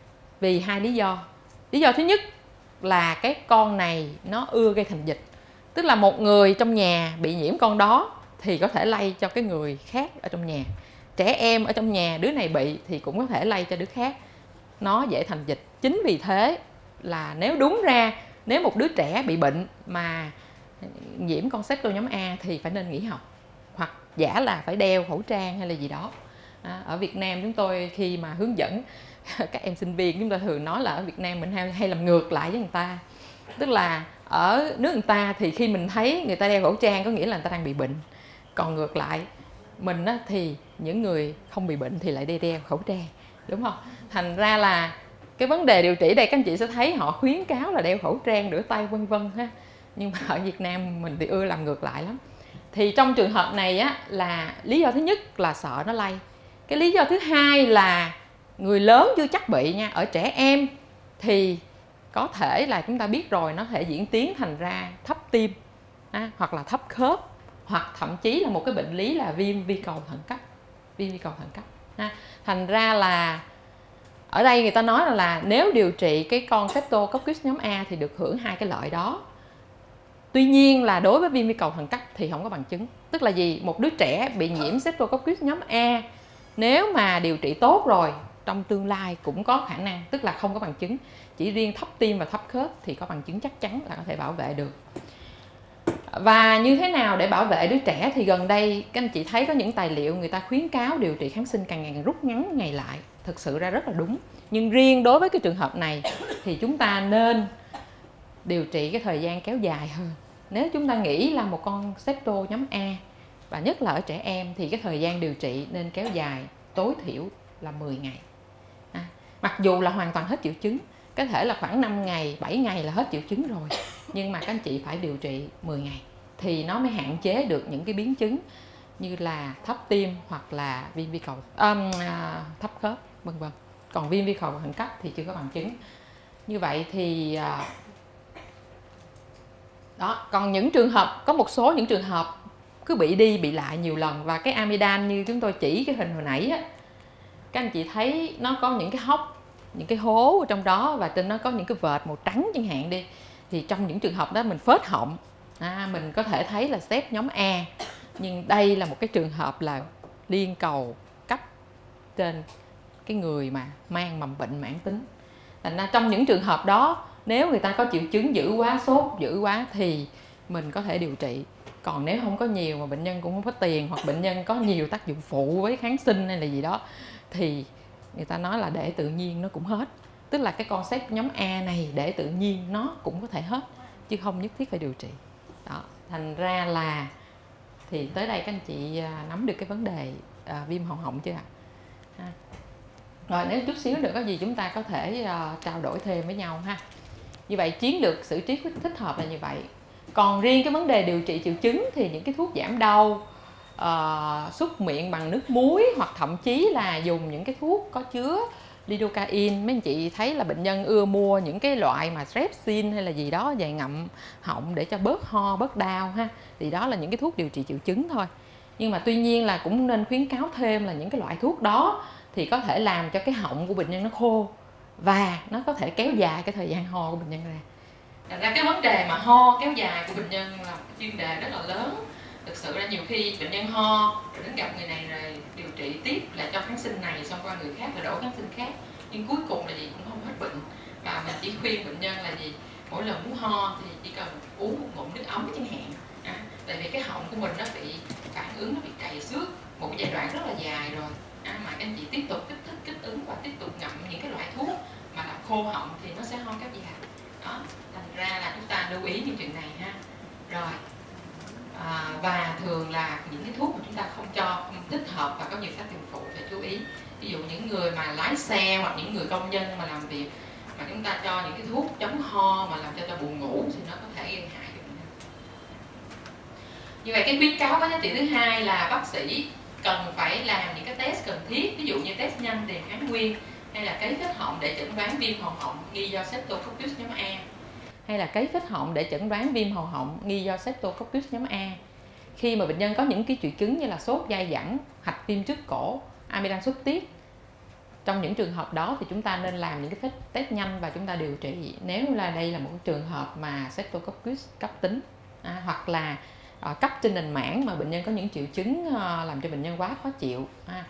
vì hai lý do. Lý do thứ nhất là cái con này nó ưa gây thành dịch, tức là một người trong nhà bị nhiễm con đó thì có thể lây cho cái người khác ở trong nhà. Trẻ em ở trong nhà đứa này bị thì cũng có thể lây cho đứa khác, nó dễ thành dịch. Chính vì thế là nếu đúng ra nếu một đứa trẻ bị bệnh mà nhiễm con Strepto nhóm A thì phải nên nghỉ học, hoặc giả là phải đeo khẩu trang hay là gì đó. À, ở Việt Nam chúng tôi khi mà hướng dẫn các em sinh viên, chúng ta thường nói là ở Việt Nam mình hay, hay làm ngược lại với người ta. Tức là ở nước người ta thì khi mình thấy người ta đeo khẩu trang có nghĩa là người ta đang bị bệnh, còn ngược lại mình á, thì những người không bị bệnh thì lại đi đeo khẩu trang, đúng không? Thành ra là cái vấn đề điều trị đây các anh chị sẽ thấy họ khuyến cáo là đeo khẩu trang, rửa tay vân vân ha. Nhưng mà ở Việt Nam mình thì ưa làm ngược lại lắm. Thì trong trường hợp này á, là lý do thứ nhất là sợ nó lây. Cái lý do thứ hai là người lớn chưa chắc bị nha. Ở trẻ em thì có thể là chúng ta biết rồi, nó thể diễn tiến thành ra thấp tim à, hoặc là thấp khớp, hoặc thậm chí là một cái bệnh lý là viêm vi cầu thận cấp, viêm vi cầu thận cấp. À, thành ra là ở đây người ta nói là, là nếu điều trị cái con Streptococcus nhóm A thì được hưởng hai cái lợi đó. Tuy nhiên là đối với viêm vi cầu thận cấp thì không có bằng chứng. Tức là gì? Một đứa trẻ bị nhiễm Streptococcus nhóm A nếu mà điều trị tốt rồi, trong tương lai cũng có khả năng, tức là không có bằng chứng. Chỉ riêng thấp tim và thấp khớp thì có bằng chứng chắc chắn là có thể bảo vệ được. Và như thế nào để bảo vệ đứa trẻ thì gần đây các anh chị thấy có những tài liệu người ta khuyến cáo điều trị kháng sinh càng ngày càng rút ngắn ngày lại. Thực sự ra rất là đúng. Nhưng riêng đối với cái trường hợp này thì chúng ta nên điều trị cái thời gian kéo dài hơn. Nếu chúng ta nghĩ là một con Strepto nhóm A và nhất là ở trẻ em thì cái thời gian điều trị nên kéo dài tối thiểu là mười ngày. À, mặc dù là hoàn toàn hết triệu chứng, có thể là khoảng năm ngày, bảy ngày là hết triệu chứng rồi, nhưng mà các anh chị phải điều trị mười ngày thì nó mới hạn chế được những cái biến chứng như là thấp tim hoặc là viêm vi cầu um, à, thấp khớp vân vân. Còn viêm vi cầu khẩn cấp thì chưa có bằng chứng. Như vậy thì à, đó. Còn những trường hợp, có một số những trường hợp cứ bị đi bị lại nhiều lần, và cái amidan như chúng tôi chỉ cái hình hồi nãy á, các anh chị thấy nó có những cái hốc, những cái hố ở trong đó, và trên nó có những cái vệt màu trắng chẳng hạn đi, thì trong những trường hợp đó mình phết họng, à, mình có thể thấy là xếp nhóm A. Nhưng đây là một cái trường hợp là liên cầu cấp trên cái người mà mang mầm bệnh mãn tính. Thành ra trong những trường hợp đó, nếu người ta có triệu chứng dữ quá, sốt dữ quá thì mình có thể điều trị. Còn nếu không có nhiều mà bệnh nhân cũng không có tiền, hoặc bệnh nhân có nhiều tác dụng phụ với kháng sinh hay là gì đó, thì người ta nói là để tự nhiên nó cũng hết. Tức là cái concept nhóm A này để tự nhiên nó cũng có thể hết, chứ không nhất thiết phải điều trị. Đó, thành ra là thì tới đây các anh chị nắm được cái vấn đề à, viêm họng họng chưa ạ? À? Rồi nếu chút xíu nữa có gì chúng ta có thể uh, trao đổi thêm với nhau ha. Như vậy chiến lược xử trí thích hợp là như vậy. Còn riêng cái vấn đề điều trị triệu chứng thì những cái thuốc giảm đau, uh, súc miệng bằng nước muối, hoặc thậm chí là dùng những cái thuốc có chứa lidocaine. Mấy anh chị thấy là bệnh nhân ưa mua những cái loại mà strepsil hay là gì đó về ngậm họng để cho bớt ho, bớt đau ha. Thì đó là những cái thuốc điều trị triệu chứng thôi. Nhưng mà tuy nhiên là cũng nên khuyến cáo thêm là những cái loại thuốc đó thì có thể làm cho cái họng của bệnh nhân nó khô, và nó có thể kéo dài cái thời gian ho của bệnh nhân ra. Thành ra cái vấn đề mà ho kéo dài của bệnh nhân là một chuyên đề rất là lớn. Thực sự ra nhiều khi bệnh nhân ho rồi đến gặp người này rồi điều trị tiếp là cho kháng sinh này, xong qua người khác rồi đổ kháng sinh khác, nhưng cuối cùng là gì cũng không hết bệnh. Và mình chỉ khuyên bệnh nhân là gì, mỗi lần muốn ho thì chỉ cần uống một ngụm nước ấm chẳng hạn. À, tại vì cái họng của mình nó bị phản ứng, nó bị trầy xước một giai đoạn rất là dài rồi. À, mà các anh chị tiếp tục kích thích, kích ứng và tiếp tục ngậm những cái loại thuốc mà làm khô họng thì nó sẽ ho kéo dài. Đó, thành ra là chúng ta lưu ý những chuyện này ha. Rồi, à, và thường là những cái thuốc mà chúng ta không cho, không thích hợp và có nhiều tác dụng phụ phải chú ý. Ví dụ những người mà lái xe hoặc những người công nhân mà làm việc mà chúng ta cho những cái thuốc chống ho mà làm cho cho buồn ngủ thì nó có thể gây hại cho bệnh nhân. Như vậy cái khuyến cáo có giá trị thứ hai là bác sĩ cần phải làm những cái test cần thiết, ví dụ như test nhanh tìm kháng nguyên, hay là cấy phết họng để chẩn đoán viêm hầu họng nghi do Streptococcus nhóm A, hay là cấy phết họng để chẩn đoán viêm hầu họng nghi do Streptococcus nhóm A. Khi mà bệnh nhân có những cái triệu chứng như là sốt dai dẳng, hạch viêm trước cổ, amidan xuất tiết, trong những trường hợp đó thì chúng ta nên làm những cái test nhanh và chúng ta điều trị nếu là đây là một trường hợp mà Streptococcus cấp tính, à, hoặc là à, cấp trên nền mảng mà bệnh nhân có những triệu chứng à, làm cho bệnh nhân quá khó chịu, à,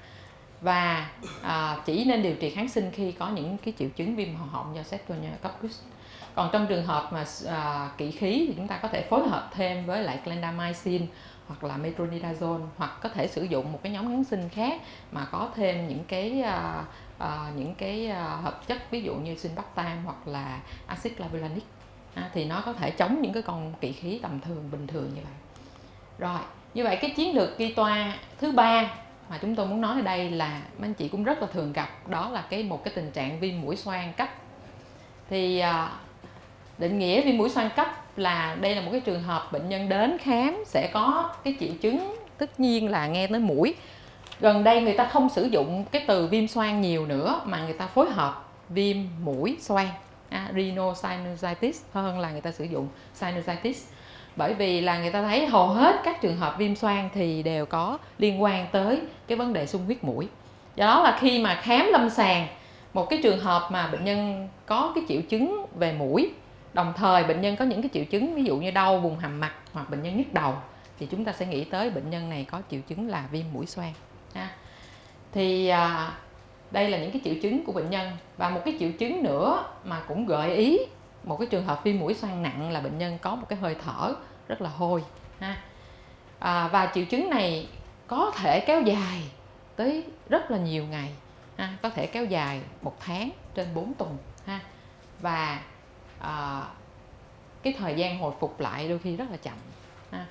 và à, chỉ nên điều trị kháng sinh khi có những cái triệu chứng viêm họng họng do Streptococcus. Còn trong trường hợp mà à, kỵ khí thì chúng ta có thể phối hợp thêm với lại clindamycin hoặc là metronidazole, hoặc có thể sử dụng một cái nhóm kháng sinh khác mà có thêm những cái à, à, những cái à, hợp chất ví dụ như sulbactam hoặc là axit clavulanic, à, thì nó có thể chống những cái con kỵ khí tầm thường bình thường như vậy. Rồi, như vậy cái chiến lược ghi toa thứ ba mà chúng tôi muốn nói ở đây là mấy anh chị cũng rất là thường gặp, đó là cái một cái tình trạng viêm mũi xoang cấp. Thì à, định nghĩa viêm mũi xoang cấp là đây là một cái trường hợp bệnh nhân đến khám sẽ có cái triệu chứng tất nhiên là nghe tới mũi. Gần đây người ta không sử dụng cái từ viêm xoang nhiều nữa mà người ta phối hợp viêm mũi xoang, à, rhinosinusitis hơn là người ta sử dụng sinusitis. Bởi vì là người ta thấy hầu hết các trường hợp viêm xoang thì đều có liên quan tới cái vấn đề xung huyết mũi. Do đó là khi mà khám lâm sàng một cái trường hợp mà bệnh nhân có cái triệu chứng về mũi, đồng thời bệnh nhân có những cái triệu chứng ví dụ như đau vùng hàm mặt hoặc bệnh nhân nhức đầu, thì chúng ta sẽ nghĩ tới bệnh nhân này có triệu chứng là viêm mũi xoang. À, thì à, đây là những cái triệu chứng của bệnh nhân. Và một cái triệu chứng nữa mà cũng gợi ý một cái trường hợp viêm mũi xoang nặng là bệnh nhân có một cái hơi thở rất là hôi. Ha. À, và triệu chứng này có thể kéo dài tới rất là nhiều ngày, ha. Có thể kéo dài một tháng trên bốn tuần. Ha. Và à, cái thời gian hồi phục lại đôi khi rất là chậm. Ha.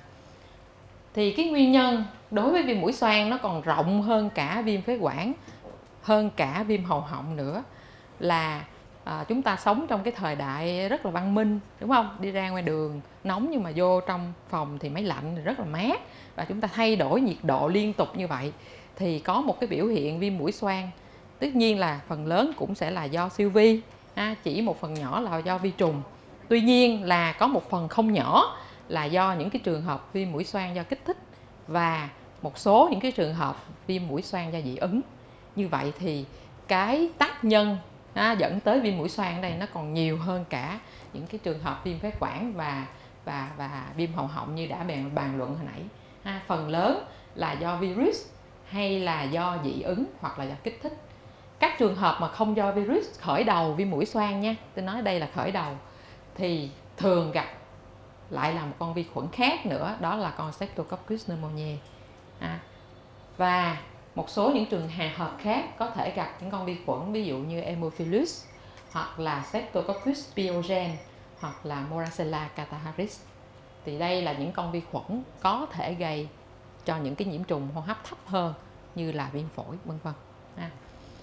Thì cái nguyên nhân đối với viêm mũi xoang nó còn rộng hơn cả viêm phế quản, hơn cả viêm hầu họng nữa, là à, chúng ta sống trong cái thời đại rất là văn minh, đúng không? Đi ra ngoài đường nóng nhưng mà vô trong phòng thì máy lạnh rất là mát, và chúng ta thay đổi nhiệt độ liên tục như vậy thì có một cái biểu hiện viêm mũi xoang. Tất nhiên là phần lớn cũng sẽ là do siêu vi, à, chỉ một phần nhỏ là do vi trùng. Tuy nhiên là có một phần không nhỏ là do những cái trường hợp viêm mũi xoang do kích thích, và một số những cái trường hợp viêm mũi xoang do dị ứng. Như vậy thì cái tác nhân à, dẫn tới viêm mũi xoang ở đây nó còn nhiều hơn cả những cái trường hợp viêm phế quản và và và viêm hầu họng như đã bàn bàn luận hồi nãy. À, phần lớn là do virus hay là do dị ứng hoặc là do kích thích. Các trường hợp mà không do virus khởi đầu viêm mũi xoang nha, tôi nói đây là khởi đầu, thì thường gặp lại là một con vi khuẩn khác nữa, đó là con Streptococcus pneumoniae. À, và một số những trường hợp khác có thể gặp những con vi khuẩn ví dụ như Haemophilus hoặc là Streptococcus pyogenes hoặc là Moracella catharsis. Thì đây là những con vi khuẩn có thể gây cho những cái nhiễm trùng hô hấp thấp hơn như là viêm phổi vân vân. À.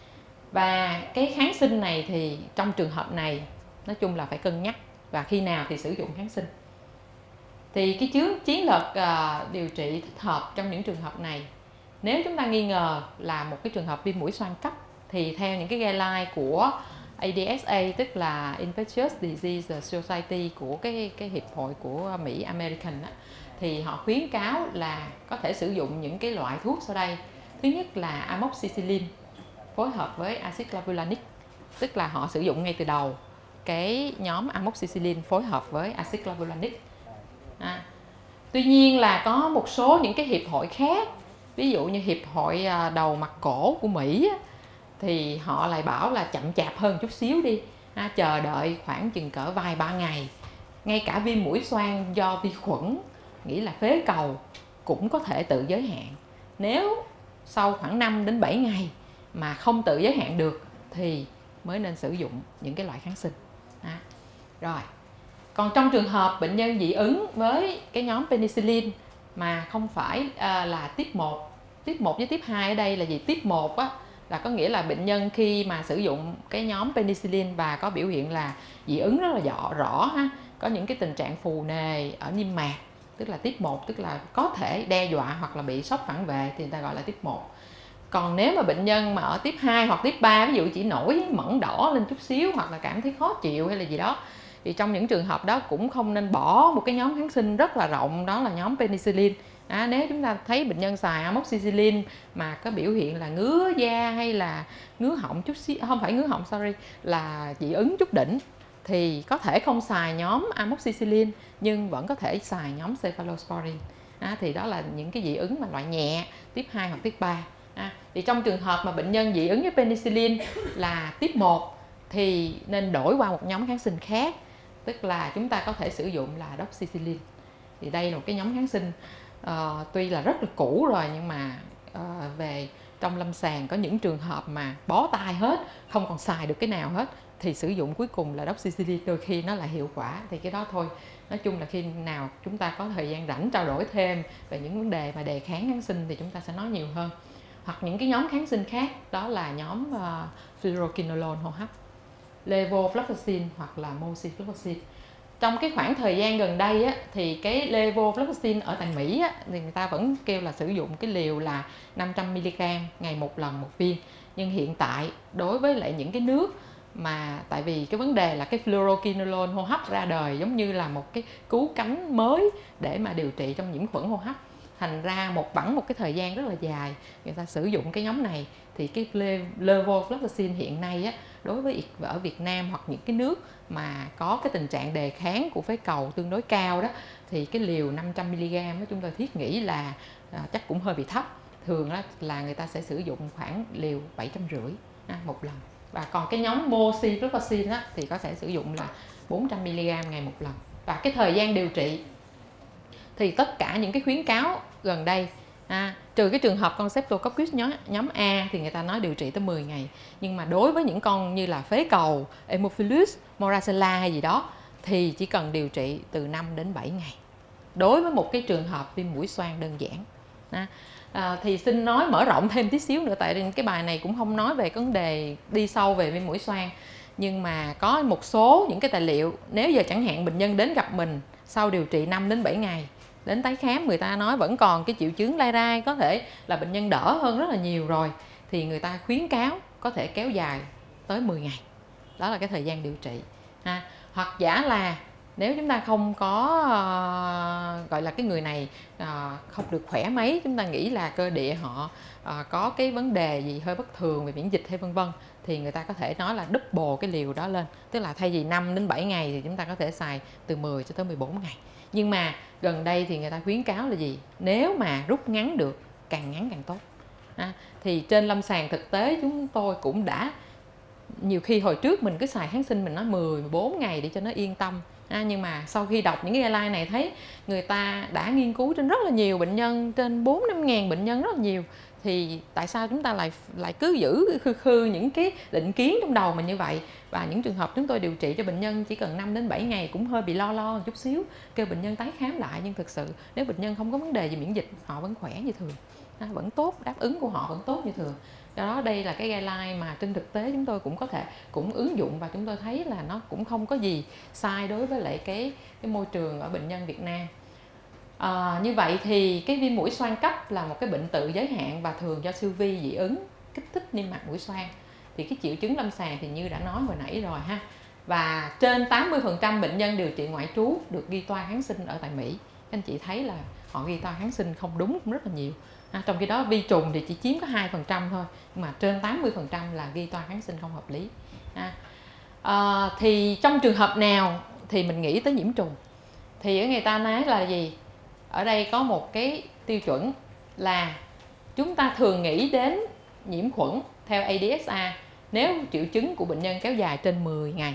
Và cái kháng sinh này thì trong trường hợp này nói chung là phải cân nhắc và khi nào thì sử dụng kháng sinh. Thì cái chiến chiến lược uh, điều trị thích hợp trong những trường hợp này, nếu chúng ta nghi ngờ là một cái trường hợp viêm mũi xoang cấp thì theo những cái guideline của A D S A, tức là Infectious Disease Society của cái cái hiệp hội của Mỹ American á, thì họ khuyến cáo là có thể sử dụng những cái loại thuốc sau đây. Thứ nhất là amoxicillin phối hợp với axit clavulanic, tức là họ sử dụng ngay từ đầu cái nhóm amoxicillin phối hợp với axit clavulanic. À, tuy nhiên là có một số những cái hiệp hội khác, ví dụ như hiệp hội đầu mặt cổ của Mỹ á, thì họ lại bảo là chậm chạp hơn chút xíu đi, à, chờ đợi khoảng chừng cỡ vài ba ngày. Ngay cả viêm mũi xoang do vi khuẩn, nghĩ là phế cầu, cũng có thể tự giới hạn. Nếu sau khoảng năm đến bảy ngày mà không tự giới hạn được thì mới nên sử dụng những cái loại kháng sinh. À, rồi. Còn trong trường hợp bệnh nhân dị ứng với cái nhóm penicillin mà không phải à, là tiếp một, tiếp một với tiếp hai ở đây là gì? Tiếp một á, là có nghĩa là bệnh nhân khi mà sử dụng cái nhóm penicillin và có biểu hiện là dị ứng rất là rõ, rõ ha, có những cái tình trạng phù nề ở niêm mạc, tức là tiếp một, tức là có thể đe dọa hoặc là bị sốc phản vệ thì người ta gọi là tiếp một. Còn nếu mà bệnh nhân mà ở tiếp hai hoặc tiếp ba, ví dụ chỉ nổi mẩn đỏ lên chút xíu hoặc là cảm thấy khó chịu hay là gì đó, thì trong những trường hợp đó cũng không nên bỏ một cái nhóm kháng sinh rất là rộng, đó là nhóm penicillin. À, nếu chúng ta thấy bệnh nhân xài amoxicillin mà có biểu hiện là ngứa da hay là ngứa họng chút xíu, không phải ngứa họng sorry, là dị ứng chút đỉnh, thì có thể không xài nhóm amoxicillin nhưng vẫn có thể xài nhóm cephalosporin. À, thì đó là những cái dị ứng mà loại nhẹ, tiếp hai hoặc tiếp ba. À, thì trong trường hợp mà bệnh nhân dị ứng với penicillin là tiếp một thì nên đổi qua một nhóm kháng sinh khác, tức là chúng ta có thể sử dụng là doxycycline. Thì đây là một cái nhóm kháng sinh uh, tuy là rất là cũ rồi nhưng mà uh, về trong lâm sàng có những trường hợp mà bó tay hết, không còn xài được cái nào hết, thì sử dụng cuối cùng là doxycycline, đôi khi nó là hiệu quả. Thì cái đó thôi, nói chung là khi nào chúng ta có thời gian rảnh trao đổi thêm về những vấn đề mà đề kháng kháng sinh thì chúng ta sẽ nói nhiều hơn. Hoặc những cái nhóm kháng sinh khác, đó là nhóm uh, fluoroquinolone hô hấp, levofloxacin hoặc là moxifloxacin. Trong cái khoảng thời gian gần đây á, thì cái levofloxacin ở tại Mỹ á, thì người ta vẫn kêu là sử dụng cái liều là năm trăm mi-li-gam ngày một lần một viên. Nhưng hiện tại đối với lại những cái nước mà tại vì cái vấn đề là cái fluoroquinolone hô hấp ra đời giống như là một cái cứu cánh mới để mà điều trị trong nhiễm khuẩn hô hấp, thành ra một bẵng một cái thời gian rất là dài người ta sử dụng cái nhóm này, thì cái levofloxacin hiện nay á, đối với ở Việt Nam hoặc những cái nước mà có cái tình trạng đề kháng của phế cầu tương đối cao đó, thì cái liều năm trăm mi-li-gam đó chúng tôi thiết nghĩ là à, chắc cũng hơi bị thấp. Thường đó là người ta sẽ sử dụng khoảng liều bảy trăm rưỡi à, một lần. Và còn cái nhóm moxifloxacin á, thì có thể sử dụng là bốn trăm mi-li-gam ngày một lần. Và cái thời gian điều trị thì tất cả những cái khuyến cáo gần đây, à, trừ cái trường hợp con Streptococcus nhóm, nhóm A thì người ta nói điều trị tới mười ngày. Nhưng mà đối với những con như là phế cầu, Haemophilus, Moracella hay gì đó thì chỉ cần điều trị từ năm đến bảy ngày. Đối với một cái trường hợp viêm mũi xoang đơn giản. À, à, thì xin nói mở rộng thêm tí xíu nữa, tại cái bài này cũng không nói về vấn đề đi sâu về viêm mũi xoang. Nhưng mà có một số những cái tài liệu, nếu giờ chẳng hạn bệnh nhân đến gặp mình sau điều trị năm đến bảy ngày, đến tái khám người ta nói vẫn còn cái triệu chứng lai rai, có thể là bệnh nhân đỡ hơn rất là nhiều rồi, thì người ta khuyến cáo có thể kéo dài tới mười ngày. Đó là cái thời gian điều trị ha. Hoặc giả là nếu chúng ta không có uh, gọi là cái người này uh, không được khỏe mấy, chúng ta nghĩ là cơ địa họ uh, có cái vấn đề gì hơi bất thường về miễn dịch hay vân vân, thì người ta có thể nói là double cái liều đó lên, tức là thay vì năm đến bảy ngày thì chúng ta có thể xài từ mười cho tới mười bốn ngày. Nhưng mà gần đây thì người ta khuyến cáo là gì? Nếu mà rút ngắn được, càng ngắn càng tốt. À, thì trên lâm sàng thực tế chúng tôi cũng đã nhiều khi hồi trước mình cứ xài kháng sinh mình nói mười, mười bốn ngày để cho nó yên tâm. À, nhưng mà sau khi đọc những cái guideline này thấy người ta đã nghiên cứu trên rất là nhiều bệnh nhân, trên bốn năm ngàn bệnh nhân rất là nhiều, thì tại sao chúng ta lại lại cứ giữ khư khư những cái định kiến trong đầu mình như vậy? Và những trường hợp chúng tôi điều trị cho bệnh nhân chỉ cần năm đến bảy ngày cũng hơi bị lo lo một chút xíu, kêu bệnh nhân tái khám lại, nhưng thực sự nếu bệnh nhân không có vấn đề gì miễn dịch, họ vẫn khỏe như thường, à, vẫn tốt, đáp ứng của họ vẫn tốt như thường. Do đó đây là cái guideline mà trên thực tế chúng tôi cũng có thể cũng ứng dụng, và chúng tôi thấy là nó cũng không có gì sai đối với lại cái cái môi trường ở bệnh nhân Việt Nam. À, như vậy thì cái viêm mũi xoang cấp là một cái bệnh tự giới hạn và thường do siêu vi dị ứng kích thích niêm mạc mũi xoang. Thì cái triệu chứng lâm sàng thì như đã nói hồi nãy rồi ha. Và trên tám mươi phần trăm bệnh nhân điều trị ngoại trú được ghi toa kháng sinh ở tại Mỹ. Các anh chị thấy là họ ghi toa kháng sinh không đúng cũng rất là nhiều. À, trong khi đó vi trùng thì chỉ chiếm có hai phần trăm thôi, nhưng mà trên tám mươi phần trăm là ghi toa kháng sinh không hợp lý. À, à, thì trong trường hợp nào thì mình nghĩ tới nhiễm trùng? Thì ở người ta nói là gì? Ở đây có một cái tiêu chuẩn là chúng ta thường nghĩ đến nhiễm khuẩn theo a đê ét a nếu triệu chứng của bệnh nhân kéo dài trên mười ngày,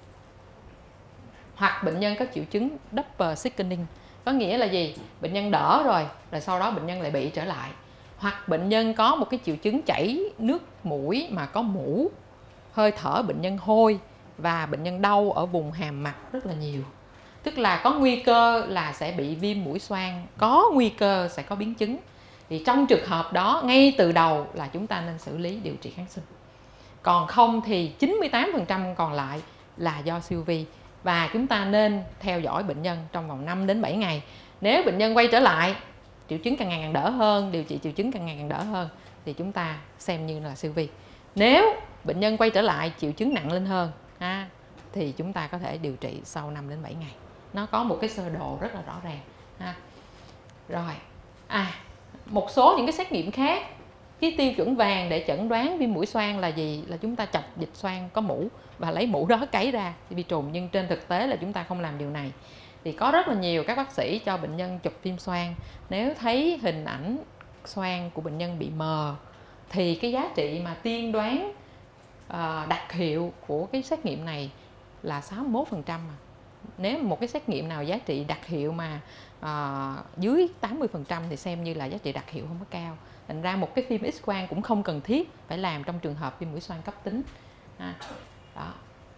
hoặc bệnh nhân có triệu chứng double sickening, có nghĩa là gì? Bệnh nhân đỡ rồi, rồi sau đó bệnh nhân lại bị trở lại, hoặc bệnh nhân có một cái triệu chứng chảy nước mũi mà có mũ, hơi thở bệnh nhân hôi và bệnh nhân đau ở vùng hàm mặt rất là nhiều, tức là có nguy cơ là sẽ bị viêm mũi xoang, có nguy cơ sẽ có biến chứng. Thì trong trường hợp đó ngay từ đầu là chúng ta nên xử lý điều trị kháng sinh. Còn không thì chín mươi tám phần trăm còn lại là do siêu vi, và chúng ta nên theo dõi bệnh nhân trong vòng năm đến bảy ngày. Nếu bệnh nhân quay trở lại, triệu chứng càng ngày càng đỡ hơn, điều trị triệu chứng càng ngày càng đỡ hơn, thì chúng ta xem như là siêu vi. Nếu bệnh nhân quay trở lại triệu chứng nặng lên hơn ha, thì chúng ta có thể điều trị sau năm đến bảy ngày. Nó có một cái sơ đồ rất là rõ ràng ha. Rồi, à, một số những cái xét nghiệm khác, cái tiêu chuẩn vàng để chẩn đoán viêm mũi xoang là gì? Là chúng ta chọc dịch xoang có mũ và lấy mũ đó cấy ra vi trùng, nhưng trên thực tế là chúng ta không làm điều này. Thì có rất là nhiều các bác sĩ cho bệnh nhân chụp phim xoang, nếu thấy hình ảnh xoang của bệnh nhân bị mờ thì cái giá trị mà tiên đoán uh, đặc hiệu của cái xét nghiệm này là sáu mươi mốt phần trăm. Mà nếu một cái xét nghiệm nào giá trị đặc hiệu mà uh, dưới tám mươi phần trăm thì xem như là giá trị đặc hiệu không có cao. Thành ra một cái phim X-quang cũng không cần thiết phải làm trong trường hợp viêm mũi xoang cấp tính. À, đó.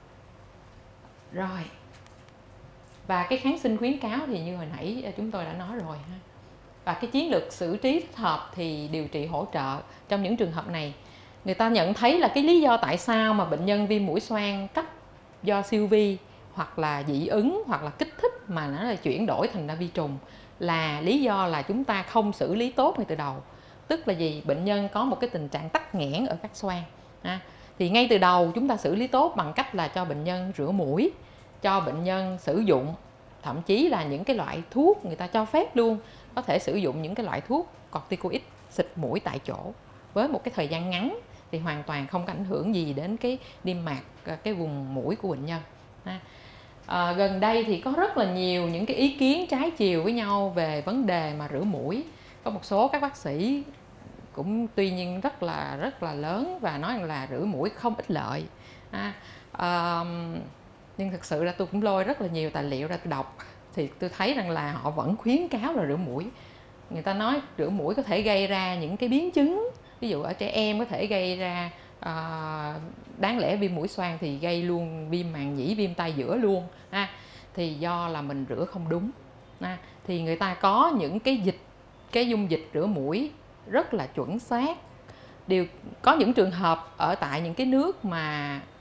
Rồi. Và cái kháng sinh khuyến cáo thì như hồi nãy chúng tôi đã nói rồi ha. Và cái chiến lược xử trí thích hợp thì điều trị hỗ trợ trong những trường hợp này. Người ta nhận thấy là cái lý do tại sao mà bệnh nhân viêm mũi xoang cấp do siêu vi hoặc là dị ứng hoặc là kích thích mà nó là chuyển đổi thành ra vi trùng là lý do là chúng ta không xử lý tốt ngay từ đầu. Tức là gì? Bệnh nhân có một cái tình trạng tắc nghẽn ở các xoang. À, thì ngay từ đầu chúng ta xử lý tốt bằng cách là cho bệnh nhân rửa mũi, cho bệnh nhân sử dụng thậm chí là những cái loại thuốc người ta cho phép luôn, có thể sử dụng những cái loại thuốc corticoid xịt mũi tại chỗ với một cái thời gian ngắn thì hoàn toàn không có ảnh hưởng gì đến cái niêm mạc, cái vùng mũi của bệnh nhân. À, à, gần đây thì có rất là nhiều những cái ý kiến trái chiều với nhau về vấn đề mà rửa mũi. Có một số các bác sĩ cũng tuy nhiên rất là rất là lớn và nói rằng là rửa mũi không ích lợi. À, à, nhưng thực sự là tôi cũng lôi rất là nhiều tài liệu ra tôi đọc thì tôi thấy rằng là họ vẫn khuyến cáo là rửa mũi. Người ta nói rửa mũi có thể gây ra những cái biến chứng, ví dụ ở trẻ em có thể gây ra uh, đáng lẽ viêm mũi xoang thì gây luôn viêm màng nhĩ, viêm tai giữa luôn. À, thì do là mình rửa không đúng. À, thì người ta có những cái dịch, cái dung dịch rửa mũi rất là chuẩn xác. Điều có những trường hợp ở tại những cái nước mà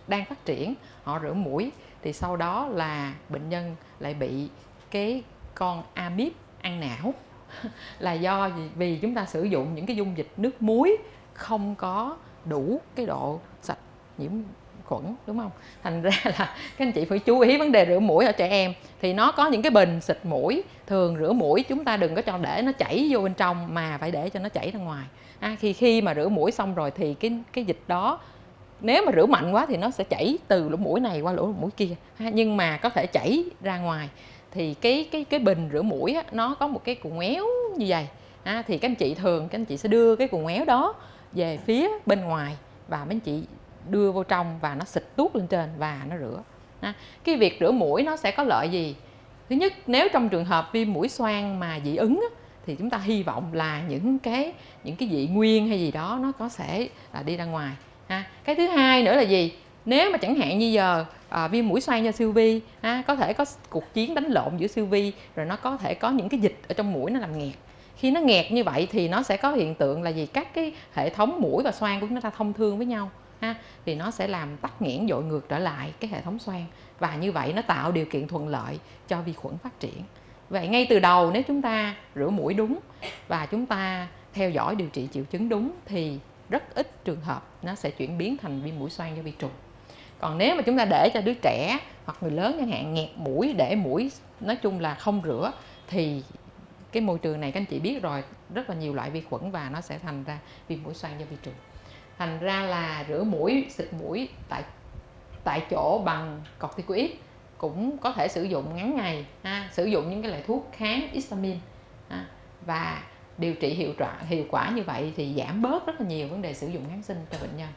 đang phát triển, họ rửa mũi thì sau đó là bệnh nhân lại bị cái con amip ăn não là do gì? Vì chúng ta sử dụng những cái dung dịch nước muối không có đủ cái độ sạch nhiễm khuẩn, đúng không? Thành ra là các anh chị phải chú ý vấn đề rửa mũi ở trẻ em. Thì nó có những cái bình xịt mũi, thường rửa mũi chúng ta đừng có cho để nó chảy vô bên trong mà phải để cho nó chảy ra ngoài. À, khi khi mà rửa mũi xong rồi thì cái cái dịch đó nếu mà rửa mạnh quá thì nó sẽ chảy từ lỗ mũi này qua lỗ mũi kia, ha, nhưng mà có thể chảy ra ngoài. Thì cái cái cái bình rửa mũi á, nó có một cái cuộn éo như vậy, à, thì các anh chị thường các anh chị sẽ đưa cái cuộn éo đó về phía bên ngoài và mấy anh chị đưa vô trong và nó xịt tuốt lên trên và nó rửa. À, cái việc rửa mũi nó sẽ có lợi gì? Thứ nhất, nếu trong trường hợp viêm mũi xoang mà dị ứng á, thì chúng ta hy vọng là những cái những cái dị nguyên hay gì đó nó có thể là đi ra ngoài. Ha. Cái thứ hai nữa là gì? Nếu mà chẳng hạn như giờ à, viêm mũi xoang do siêu vi, ha, có thể có cuộc chiến đánh lộn giữa siêu vi, rồi nó có thể có những cái dịch ở trong mũi nó làm nghẹt. Khi nó nghẹt như vậy thì nó sẽ có hiện tượng là gì? Các cái hệ thống mũi và xoang của chúng ta thông thương với nhau, ha, thì nó sẽ làm tắc nghẽn dội ngược trở lại cái hệ thống xoang, và như vậy nó tạo điều kiện thuận lợi cho vi khuẩn phát triển. Vậy ngay từ đầu nếu chúng ta rửa mũi đúng và chúng ta theo dõi điều trị triệu chứng đúng thì rất ít trường hợp nó sẽ chuyển biến thành viêm mũi xoang do vi trùng. Còn nếu mà chúng ta để cho đứa trẻ hoặc người lớn chẳng hạn nghẹt mũi, để mũi nói chung là không rửa, thì cái môi trường này các anh chị biết rồi, rất là nhiều loại vi khuẩn và nó sẽ thành ra viêm mũi xoang do vi trùng. Thành ra là rửa mũi, xịt mũi tại tại chỗ bằng corticoid cũng có thể sử dụng ngắn ngày, ha, sử dụng những cái loại thuốc kháng histamine, ha, và điều trị hiệu quả hiệu quả như vậy thì giảm bớt rất là nhiều vấn đề sử dụng kháng sinh cho bệnh nhân.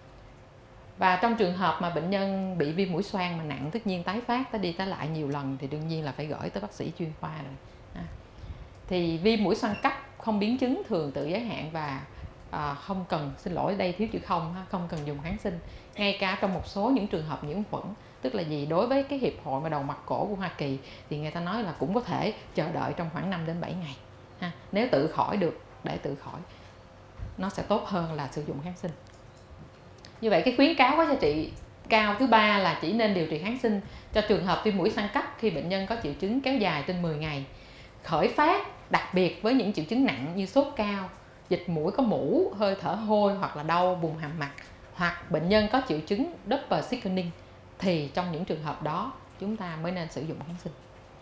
Và trong trường hợp mà bệnh nhân bị viêm mũi xoang mà nặng, tất nhiên tái phát tới đi tới lại nhiều lần thì đương nhiên là phải gửi tới bác sĩ chuyên khoa rồi. Ha. Thì viêm mũi xoang cấp không biến chứng, thường tự giới hạn và à, không cần, xin lỗi đây thiếu chữ không, ha, không cần dùng kháng sinh. Ngay cả trong một số những trường hợp nhiễm khuẩn, tức là gì, đối với cái hiệp hội mà đầu mặt cổ của Hoa Kỳ thì người ta nói là cũng có thể chờ đợi trong khoảng năm đến bảy ngày. Ha. Nếu tự khỏi được, để tự khỏi nó sẽ tốt hơn là sử dụng kháng sinh. Như vậy cái khuyến cáo có giá trị cao thứ ba là chỉ nên điều trị kháng sinh cho trường hợp viêm mũi xoang cấp khi bệnh nhân có triệu chứng kéo dài trên mười ngày, khởi phát, đặc biệt với những triệu chứng nặng như sốt cao, dịch mũi có mũ, hơi thở hôi hoặc là đau vùng hàm mặt, hoặc bệnh nhân có triệu chứng double thickening, thì trong những trường hợp đó chúng ta mới nên sử dụng kháng sinh.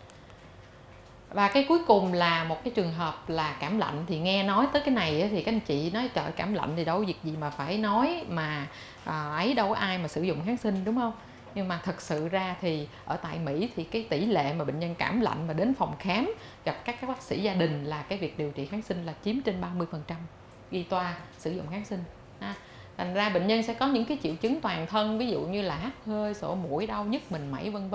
Và cái cuối cùng là một cái trường hợp là cảm lạnh. Thì nghe nói tới cái này thì các anh chị nói trời, cảm lạnh thì đâu có việc gì mà phải nói, mà à, ấy đâu có ai mà sử dụng kháng sinh, đúng không? Nhưng mà thật sự ra thì ở tại Mỹ thì cái tỷ lệ mà bệnh nhân cảm lạnh mà đến phòng khám gặp các các bác sĩ gia đình là cái việc điều trị kháng sinh là chiếm trên ba mươi phần trăm, ghi toa sử dụng kháng sinh. Ha. Thành ra bệnh nhân sẽ có những cái triệu chứng toàn thân, ví dụ như là hắt hơi, sổ mũi, đau nhức, mình mẩy vân vân.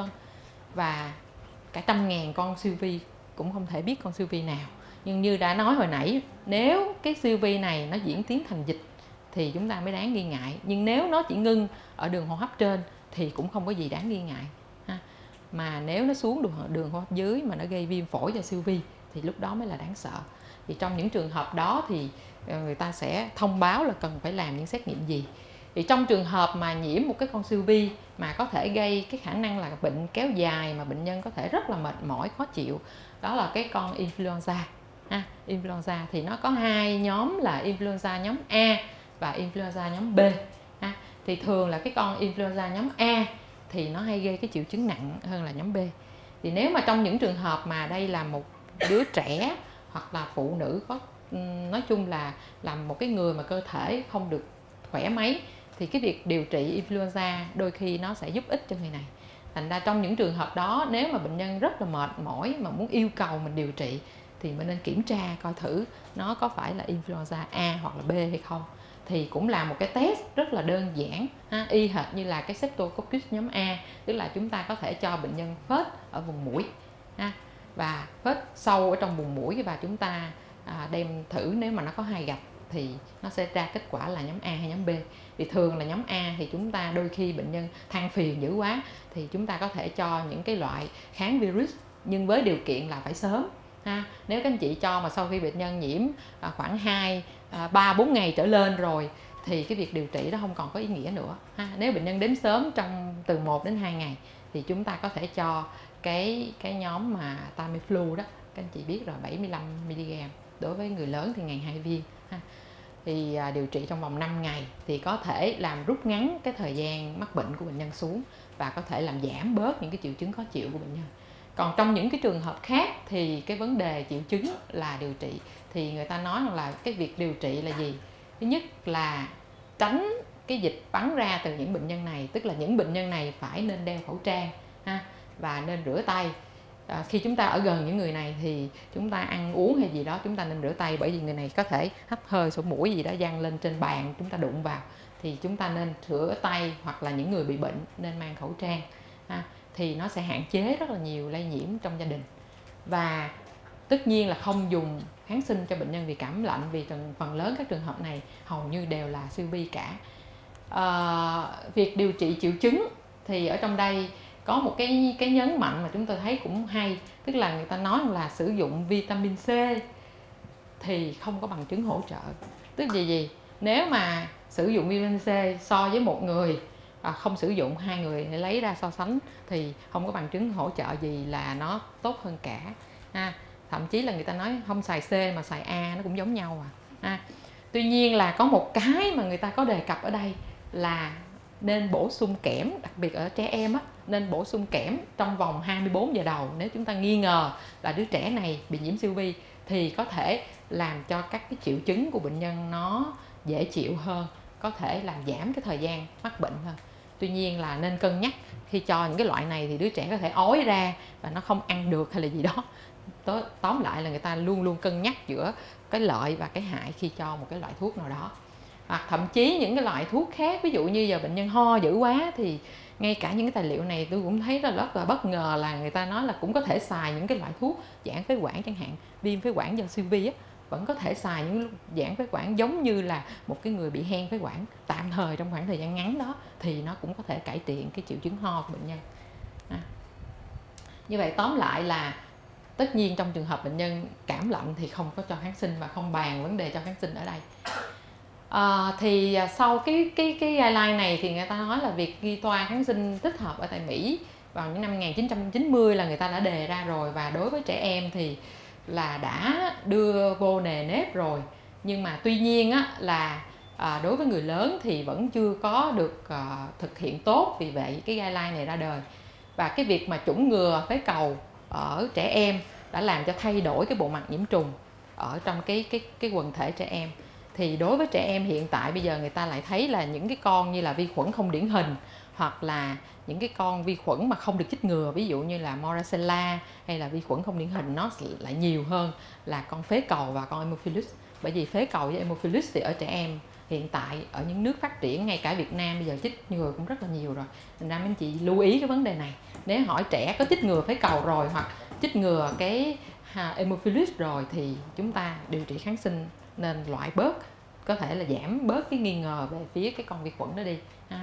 Và cả trăm ngàn con siêu vi cũng không thể biết con siêu vi nào. Nhưng như đã nói hồi nãy, nếu cái siêu vi này nó diễn tiến thành dịch thì chúng ta mới đáng nghi ngại. Nhưng nếu nó chỉ ngưng ở đường hô hấp trên thì cũng không có gì đáng nghi ngại. Ha. Mà nếu nó xuống đường, đường hô hấp dưới mà nó gây viêm phổi do siêu vi thì lúc đó mới là đáng sợ. Thì trong những trường hợp đó thì người ta sẽ thông báo là cần phải làm những xét nghiệm gì. Thì trong trường hợp mà nhiễm một cái con siêu vi mà có thể gây cái khả năng là bệnh kéo dài mà bệnh nhân có thể rất là mệt mỏi, khó chịu, đó là cái con influenza. Ha, influenza thì nó có hai nhóm là influenza nhóm A và influenza nhóm B. Ha, thì thường là cái con influenza nhóm A thì nó hay gây cái triệu chứng nặng hơn là nhóm B. Thì nếu mà trong những trường hợp mà đây là một đứa trẻ hoặc là phụ nữ có, nói chung là làm một cái người mà cơ thể không được khỏe mấy, thì cái việc điều trị influenza đôi khi nó sẽ giúp ích cho người này. Thành ra trong những trường hợp đó, nếu mà bệnh nhân rất là mệt mỏi mà muốn yêu cầu mình điều trị thì mình nên kiểm tra coi thử nó có phải là influenza A hoặc là B hay không. Thì cũng là một cái test rất là đơn giản, ha, y hệt như là cái Streptococcus nhóm A, tức là chúng ta có thể cho bệnh nhân phết ở vùng mũi, ha, và phết sâu ở trong vùng mũi và chúng ta à, đem thử, nếu mà nó có hai gạch thì nó sẽ ra kết quả là nhóm A hay nhóm B. Thì thường là nhóm A thì chúng ta đôi khi bệnh nhân than phiền dữ quá thì chúng ta có thể cho những cái loại kháng virus, nhưng với điều kiện là phải sớm. Ha. Nếu các anh chị cho mà sau khi bệnh nhân nhiễm à, khoảng hai, ba, bốn ngày trở lên rồi thì cái việc điều trị đó không còn có ý nghĩa nữa ha. Nếu bệnh nhân đến sớm trong từ một đến hai ngày thì chúng ta có thể cho cái cái nhóm mà Tamiflu đó, các anh chị biết rồi, bảy mươi lăm mi-li-gam, đối với người lớn thì ngày hai viên ha. Thì à, điều trị trong vòng năm ngày thì có thể làm rút ngắn cái thời gian mắc bệnh của bệnh nhân xuống và có thể làm giảm bớt những cái triệu chứng khó chịu của bệnh nhân. Còn trong những cái trường hợp khác thì cái vấn đề triệu chứng là điều trị, thì người ta nói rằng là cái việc điều trị là gì? Thứ nhất là tránh cái dịch bắn ra từ những bệnh nhân này, tức là những bệnh nhân này phải nên đeo khẩu trang ha, và nên rửa tay. À, khi chúng ta ở gần những người này thì chúng ta ăn uống hay gì đó chúng ta nên rửa tay, bởi vì người này có thể hắt hơi sổ mũi gì đó văng lên trên bàn, chúng ta đụng vào thì chúng ta nên rửa tay, hoặc là những người bị bệnh nên mang khẩu trang ha, thì nó sẽ hạn chế rất là nhiều lây nhiễm trong gia đình. Và tất nhiên là không dùng kháng sinh cho bệnh nhân vì cảm lạnh, vì phần lớn các trường hợp này hầu như đều là siêu vi cả. À, việc điều trị triệu chứng thì ở trong đây có một cái cái nhấn mạnh mà chúng tôi thấy cũng hay, tức là người ta nói là sử dụng vitamin C thì không có bằng chứng hỗ trợ. Tức là gì? Nếu mà sử dụng vitamin C so với một người à, không sử dụng, hai người lấy ra so sánh thì không có bằng chứng hỗ trợ gì là nó tốt hơn cả. À, thậm chí là người ta nói không xài C mà xài A nó cũng giống nhau à. À, tuy nhiên là có một cái mà người ta có đề cập ở đây là nên bổ sung kẽm, đặc biệt ở trẻ em á, nên bổ sung kẽm trong vòng hai mươi bốn giờ đầu. Nếu chúng ta nghi ngờ là đứa trẻ này bị nhiễm siêu vi thì có thể làm cho các cái triệu chứng của bệnh nhân nó dễ chịu hơn, có thể làm giảm cái thời gian mắc bệnh hơn. Tuy nhiên là nên cân nhắc khi cho những cái loại này thì đứa trẻ có thể ói ra và nó không ăn được hay là gì đó. Tóm lại là người ta luôn luôn cân nhắc giữa cái lợi và cái hại khi cho một cái loại thuốc nào đó. Hoặc thậm chí những cái loại thuốc khác, ví dụ như giờ bệnh nhân ho dữ quá thì ngay cả những cái tài liệu này tôi cũng thấy rất là bất ngờ là người ta nói là cũng có thể xài những cái loại thuốc giãn phế quản, chẳng hạn viêm phế quản do siêu vi á, vẫn có thể xài những giãn phế quản giống như là một cái người bị hen phế quản tạm thời trong khoảng thời gian ngắn đó, thì nó cũng có thể cải thiện cái triệu chứng ho của bệnh nhân. À. Như vậy tóm lại là tất nhiên trong trường hợp bệnh nhân cảm lạnh thì không có cho kháng sinh và không bàn vấn đề cho kháng sinh ở đây. À, thì sau cái cái cái guideline này thì người ta nói là việc ghi toa kháng sinh thích hợp ở tại Mỹ vào những năm một nghìn chín trăm chín mươi là người ta đã đề ra rồi, và đối với trẻ em thì là đã đưa vô nề nếp rồi. Nhưng mà tuy nhiên á, là à, đối với người lớn thì vẫn chưa có được à, thực hiện tốt, vì vậy cái guideline này ra đời. Và cái việc mà chủng ngừa phế cầu ở trẻ em đã làm cho thay đổi cái bộ mặt nhiễm trùng ở trong cái cái cái quần thể trẻ em. Thì đối với trẻ em hiện tại bây giờ người ta lại thấy là những cái con như là vi khuẩn không điển hình, hoặc là những cái con vi khuẩn mà không được chích ngừa, ví dụ như là Moraxella hay là vi khuẩn không điển hình, nó lại nhiều hơn là con phế cầu và con Haemophilus. Bởi vì phế cầu với Haemophilus thì ở trẻ em hiện tại ở những nước phát triển, ngay cả Việt Nam bây giờ chích ngừa cũng rất là nhiều rồi. Nên ra anh chị lưu ý cái vấn đề này. Nếu hỏi trẻ có chích ngừa phế cầu rồi hoặc chích ngừa cái Haemophilus rồi thì chúng ta điều trị kháng sinh nên loại bớt, có thể là giảm bớt cái nghi ngờ về phía cái con vi khuẩn đó đi. À,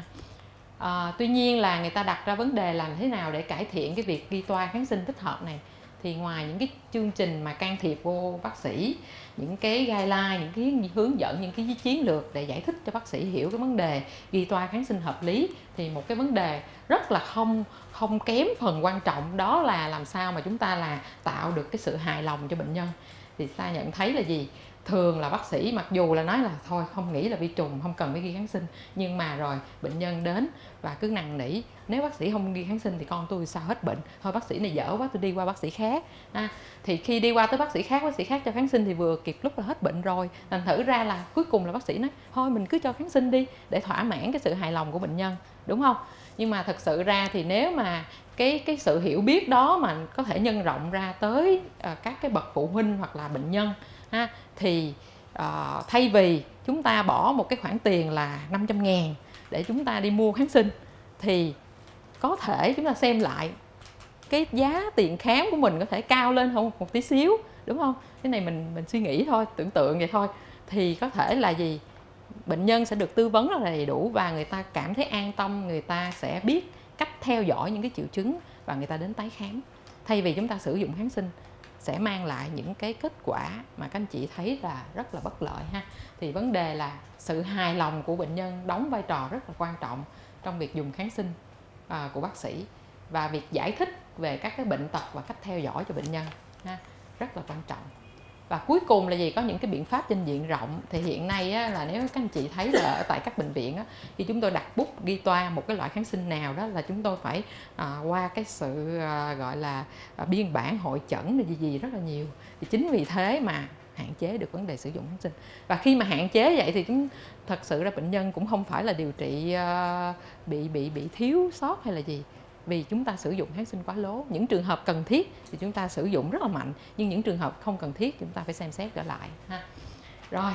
à, tuy nhiên là người ta đặt ra vấn đề làm thế nào để cải thiện cái việc ghi toa kháng sinh thích hợp này. Thì ngoài những cái chương trình mà can thiệp vô bác sĩ, những cái guideline, những cái hướng dẫn, những cái chiến lược để giải thích cho bác sĩ hiểu cái vấn đề ghi toa kháng sinh hợp lý, thì một cái vấn đề rất là không không kém phần quan trọng đó là làm sao mà chúng ta là tạo được cái sự hài lòng cho bệnh nhân. Thì ta nhận thấy là gì? Thường là bác sĩ mặc dù là nói là thôi không nghĩ là vi trùng, không cần phải ghi kháng sinh, nhưng mà rồi bệnh nhân đến và cứ năn nỉ, nếu bác sĩ không ghi kháng sinh thì con tôi sao hết bệnh, thôi bác sĩ này dở quá tôi đi qua bác sĩ khác. À, thì khi đi qua tới bác sĩ khác, bác sĩ khác cho kháng sinh thì vừa kịp lúc là hết bệnh rồi. Thành thử ra là cuối cùng là bác sĩ nói thôi mình cứ cho kháng sinh đi để thỏa mãn cái sự hài lòng của bệnh nhân, đúng không? Nhưng mà thật sự ra thì nếu mà cái cái sự hiểu biết đó mà có thể nhân rộng ra tới uh, các cái bậc phụ huynh hoặc là bệnh nhân ha, thì uh, thay vì chúng ta bỏ một cái khoản tiền là năm trăm ngàn để chúng ta đi mua kháng sinh, thì có thể chúng ta xem lại cái giá tiền khám của mình có thể cao lên hơn một tí xíu, đúng không? Cái này mình mình suy nghĩ thôi, tưởng tượng vậy thôi. Thì có thể là gì? Bệnh nhân sẽ được tư vấn rất là đầy đủ và người ta cảm thấy an tâm, người ta sẽ biết cách theo dõi những cái triệu chứng và người ta đến tái khám. Thay vì chúng ta sử dụng kháng sinh sẽ mang lại những cái kết quả mà các anh chị thấy là rất là bất lợi ha. Thì vấn đề là sự hài lòng của bệnh nhân đóng vai trò rất là quan trọng trong việc dùng kháng sinh à, của bác sĩ, và việc giải thích về các cái bệnh tật và cách theo dõi cho bệnh nhân ha, rất là quan trọng. Và cuối cùng là gì? Có những cái biện pháp trên diện rộng. Thì hiện nay á, là nếu các anh chị thấy là ở tại các bệnh viện á, khi chúng tôi đặt bút ghi toa một cái loại kháng sinh nào đó là chúng tôi phải à, qua cái sự à, gọi là à, biên bản hội chẩn gì gì rất là nhiều. Thì chính vì thế mà hạn chế được vấn đề sử dụng kháng sinh. Và khi mà hạn chế vậy thì chúng thật sự ra bệnh nhân cũng không phải là điều trị à, bị bị bị thiếu sót hay là gì. Vì chúng ta sử dụng kháng sinh quá lố. Những trường hợp cần thiết thì chúng ta sử dụng rất là mạnh, nhưng những trường hợp không cần thiết chúng ta phải xem xét trở lại ha. Rồi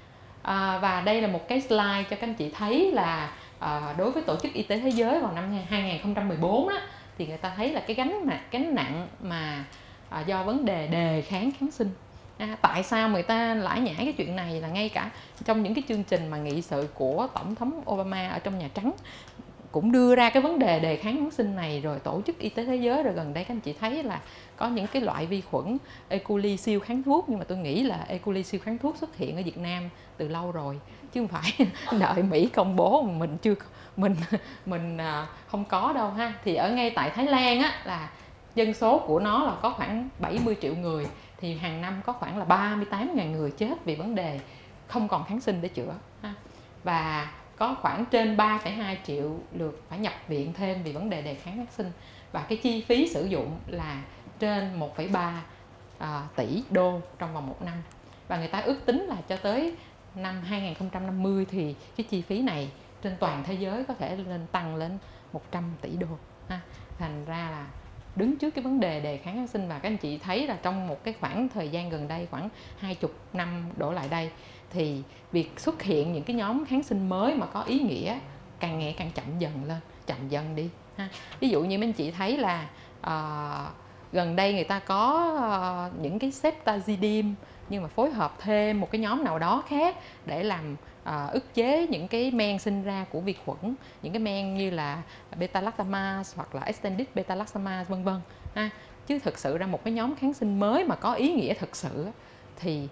à, và đây là một cái slide cho các anh chị thấy là à, đối với Tổ chức Y tế Thế giới vào năm hai nghìn không trăm mười bốn á, thì người ta thấy là cái gánh mà gánh nặng mà à, do vấn đề đề kháng kháng sinh. À, tại sao người ta lải nhải cái chuyện này, là ngay cả trong những cái chương trình mà nghị sự của Tổng thống Obama ở trong Nhà Trắng cũng đưa ra cái vấn đề đề kháng kháng sinh này, rồi Tổ chức Y tế Thế giới, rồi gần đây các anh chị thấy là có những cái loại vi khuẩn E. coli siêu kháng thuốc, nhưng mà tôi nghĩ là E. coli siêu kháng thuốc xuất hiện ở Việt Nam từ lâu rồi, chứ không phải đợi Mỹ công bố mà mình chưa mình mình không có đâu ha. Thì ở ngay tại Thái Lan á, là dân số của nó là có khoảng bảy mươi triệu người, thì hàng năm có khoảng là ba mươi tám nghìn người chết vì vấn đề không còn kháng sinh để chữa ha. Và có khoảng trên ba phẩy hai triệu lượt phải nhập viện thêm vì vấn đề đề kháng kháng sinh, và cái chi phí sử dụng là trên một phẩy ba à, tỷ đô trong vòng một năm. Và người ta ước tính là cho tới năm hai nghìn không trăm năm mươi thì cái chi phí này trên toàn thế giới có thể lên tăng lên một trăm tỷ đô ha. Thành ra là đứng trước cái vấn đề đề kháng kháng sinh, và các anh chị thấy là trong một cái khoảng thời gian gần đây, khoảng hai mươi năm đổ lại đây, thì việc xuất hiện những cái nhóm kháng sinh mới mà có ý nghĩa càng ngày càng chậm dần lên, chậm dần đi ha. Ví dụ như mấy anh chị thấy là uh, gần đây người ta có uh, những cái ceftazidime, nhưng mà phối hợp thêm một cái nhóm nào đó khác để làm uh, ức chế những cái men sinh ra của vi khuẩn, những cái men như là beta-lactamase hoặc là extended beta-lactamase vân vân ha. Chứ thực sự ra một cái nhóm kháng sinh mới mà có ý nghĩa thực sự thì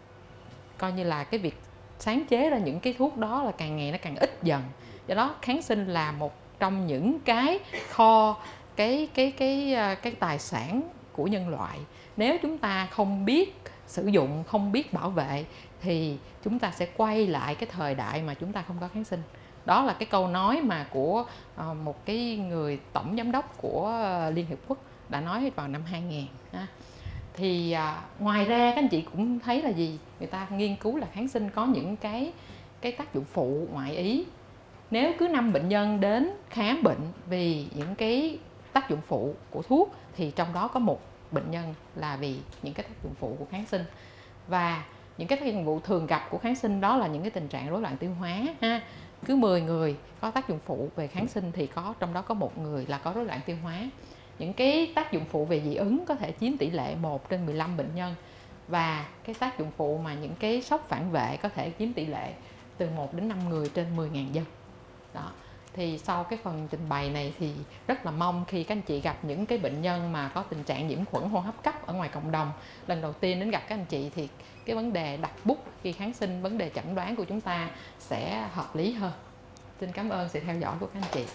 coi như là cái việc sáng chế ra những cái thuốc đó là càng ngày nó càng ít dần. Do đó kháng sinh là một trong những cái kho, cái cái cái cái tài sản của nhân loại. Nếu chúng ta không biết sử dụng, không biết bảo vệ thì chúng ta sẽ quay lại cái thời đại mà chúng ta không có kháng sinh. Đó là cái câu nói mà của uh, một cái người tổng giám đốc của uh, Liên Hiệp Quốc đã nói vào năm hai nghìn. Ha. Thì à, ngoài ra các anh chị cũng thấy là gì? Người ta nghiên cứu là kháng sinh có những cái cái tác dụng phụ ngoại ý. Nếu cứ năm bệnh nhân đến khám bệnh vì những cái tác dụng phụ của thuốc thì trong đó có một bệnh nhân là vì những cái tác dụng phụ của kháng sinh. Và những cái tác dụng phụ thường gặp của kháng sinh đó là những cái tình trạng rối loạn tiêu hóa ha. Cứ mười người có tác dụng phụ về kháng sinh thì có trong đó có một người là có rối loạn tiêu hóa. Những cái tác dụng phụ về dị ứng có thể chiếm tỷ lệ một trên mười lăm bệnh nhân, và cái tác dụng phụ mà những cái sốc phản vệ có thể chiếm tỷ lệ từ một đến năm người trên mười nghìn dân. Đó. Thì sau cái phần trình bày này thì rất là mong khi các anh chị gặp những cái bệnh nhân mà có tình trạng nhiễm khuẩn hô hấp cấp ở ngoài cộng đồng, lần đầu tiên đến gặp các anh chị thì cái vấn đề đặt bút khi kháng sinh, vấn đề chẩn đoán của chúng ta sẽ hợp lý hơn. Xin cảm ơn sự theo dõi của các anh chị.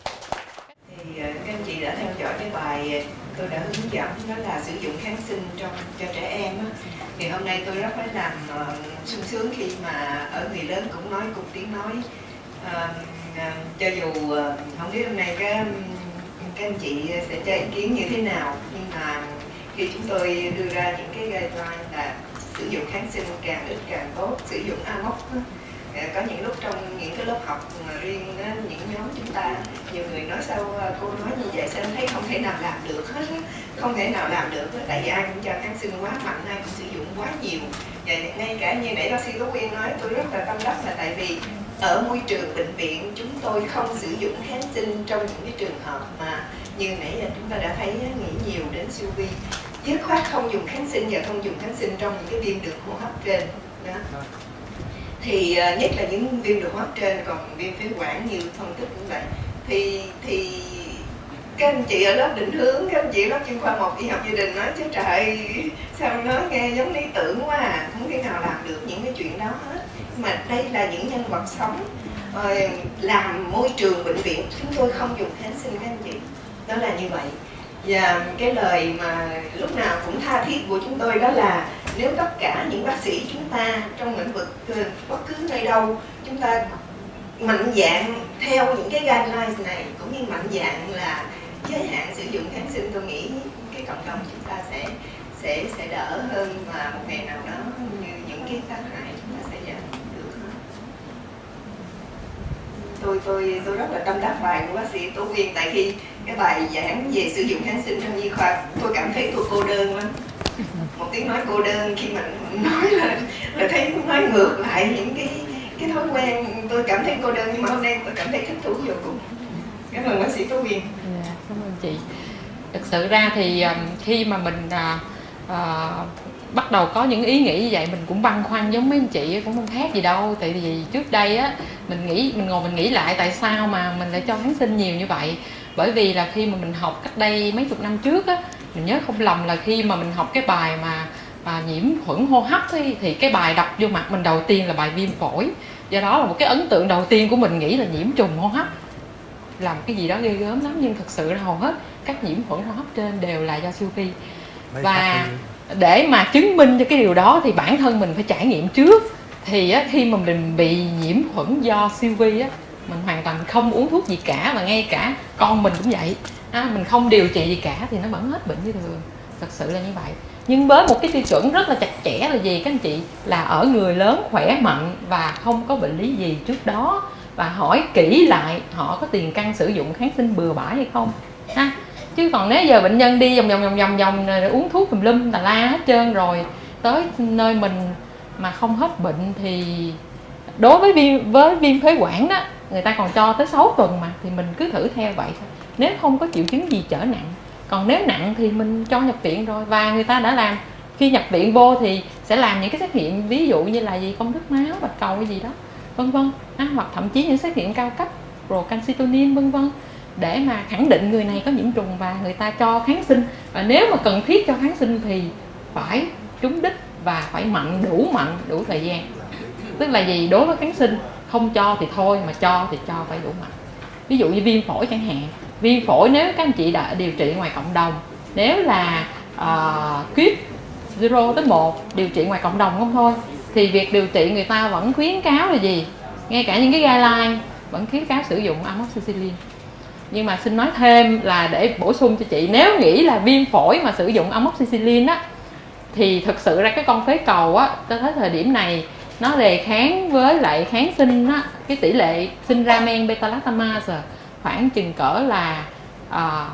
Thì các anh chị đã theo dõi cái bài tôi đã hướng dẫn, đó là sử dụng kháng sinh trong cho trẻ em á. Thì hôm nay tôi rất phải làm uh, sung sướng khi mà ở người lớn cũng nói cùng tiếng nói. Uh, uh, cho dù uh, không biết hôm nay các các anh chị sẽ cho ý kiến như thế nào, nhưng mà khi chúng tôi đưa ra những cái guideline là sử dụng kháng sinh càng ít càng tốt, sử dụng a em o xê, có những lúc trong những cái lớp học mà riêng những nhóm chúng ta, nhiều người nói sao cô nói như vậy sao em thấy không thể nào làm được hết, không thể nào làm được, tại vì ai cũng cho kháng sinh quá mạnh, ai cũng sử dụng quá nhiều. Và ngay cả như nãy bác sĩ Tú Quyên nói, tôi rất là tâm đắc là tại vì ở môi trường bệnh viện chúng tôi không sử dụng kháng sinh trong những cái trường hợp mà như nãy là chúng ta đã thấy nghĩ nhiều đến siêu vi, dứt khoát không dùng kháng sinh và không dùng kháng sinh trong những cái viêm đường hô hấp trên đó. Thì nhất là những viêm đường hô hấp trên, còn viêm phế quản như phân tích cũng vậy, thì thì các anh chị ở lớp định hướng, các anh chị lớp chuyên khoa một y học gia đình nói chứ trời sao nói nghe giống lý tưởng quá à, không thể nào làm được những cái chuyện đó hết. Mà đây là những nhân vật sống. Rồi làm môi trường bệnh viện chúng tôi không dùng kháng sinh các anh chị, đó là như vậy. Và cái lời mà lúc nào cũng tha thiết của chúng tôi đó là nếu tất cả những bác sĩ chúng ta trong lĩnh vực bất cứ nơi đâu chúng ta mạnh dạn theo những cái guidelines này, cũng như mạnh dạn là giới hạn sử dụng kháng sinh, tôi nghĩ cái cộng đồng chúng ta sẽ sẽ sẽ đỡ hơn, và một ngày nào đó như những cái tác hại chúng ta sẽ giảm được hơn. Tôi tôi tôi rất là tâm đắc bài của bác sĩ Tố Quyên, tại khi cái bài giảng về sử dụng kháng sinh trong nhi khoa tôi cảm thấy tôi cô đơn lắm. Một tiếng nói cô đơn khi mình nói là là thấy nói ngược lại những cái cái thói quen, tôi cảm thấy cô đơn, nhưng mà hôm nay tôi cảm thấy thích thú vô cùng. Cảm ơn bác sĩ Tố Quyên. Dạ, cảm ơn chị. Thực sự ra thì khi mà mình à, à, bắt đầu có những ý nghĩ như vậy, mình cũng băn khoăn giống mấy anh chị, cũng không khác gì đâu. Tại vì trước đây á mình nghĩ mình ngồi mình nghĩ lại tại sao mà mình lại cho kháng sinh nhiều như vậy. Bởi vì là khi mà mình học cách đây mấy chục năm trước á, mình nhớ không lầm là khi mà mình học cái bài mà à, nhiễm khuẩn hô hấp ấy, thì cái bài đập vô mặt mình đầu tiên là bài viêm phổi. Do đó là một cái ấn tượng đầu tiên của mình nghĩ là nhiễm trùng hô hấp, làm cái gì đó ghê gớm lắm. Nhưng thực sự là hầu hết các nhiễm khuẩn hô hấp trên đều là do siêu vi. Và để mà chứng minh cho cái điều đó thì bản thân mình phải trải nghiệm trước. Thì á, khi mà mình bị nhiễm khuẩn do siêu vi á, mình hoàn toàn không uống thuốc gì cả, và ngay cả con mình cũng vậy à, mình không điều trị gì cả thì nó vẫn hết bệnh như thường. Thật sự là như vậy. Nhưng với một cái tiêu chuẩn rất là chặt chẽ là gì các anh chị, là ở người lớn khỏe mạnh và không có bệnh lý gì trước đó, và hỏi kỹ lại họ có tiền căn sử dụng kháng sinh bừa bãi hay không ha. Chứ còn nếu giờ bệnh nhân đi vòng vòng vòng vòng vòng uống thuốc tùm lum tà la hết trơn, rồi tới nơi mình mà không hết bệnh thì đối với viêm với viêm phế quản đó, người ta còn cho tới sáu tuần mà, thì mình cứ thử theo vậy thôi. Nếu không có triệu chứng gì trở nặng, còn nếu nặng thì mình cho nhập viện rồi. Và người ta đã làm, khi nhập viện vô thì sẽ làm những cái xét nghiệm, ví dụ như là gì công thức máu, bạch cầu hay gì đó vân vân à, hoặc thậm chí những xét nghiệm cao cấp procalcitonin vân vân, để mà khẳng định người này có nhiễm trùng, và người ta cho kháng sinh. Và nếu mà cần thiết cho kháng sinh thì phải trúng đích và phải mạnh, đủ mạnh, đủ thời gian. Tức là gì, đối với kháng sinh không cho thì thôi, mà cho thì cho phải đủ mạnh. Ví dụ như viêm phổi chẳng hạn, viêm phổi nếu các anh chị đã điều trị ngoài cộng đồng, nếu là uh, kíp zero tới một điều trị ngoài cộng đồng không thôi, thì việc điều trị người ta vẫn khuyến cáo là gì, ngay cả những cái guideline vẫn khuyến cáo sử dụng amoxicillin. Nhưng mà xin nói thêm là để bổ sung cho chị, nếu nghĩ là viêm phổi mà sử dụng amoxicillin á, thì thực sự ra cái con phế cầu á, tới thời điểm này nó đề kháng với lại kháng sinh á, cái tỷ lệ sinh ra men beta-lactamase khoảng chừng cỡ là à,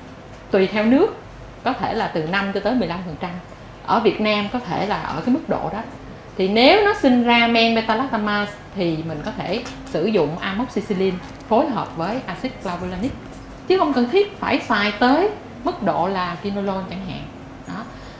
tùy theo nước có thể là từ năm cho tới mười lăm phần trăm. Ở Việt Nam có thể là ở cái mức độ đó. Thì nếu nó sinh ra men beta-lactamase thì mình có thể sử dụng amoxicillin phối hợp với axit clavulanic, chứ không cần thiết phải xài tới mức độ là quinolone chẳng hạn. Đó.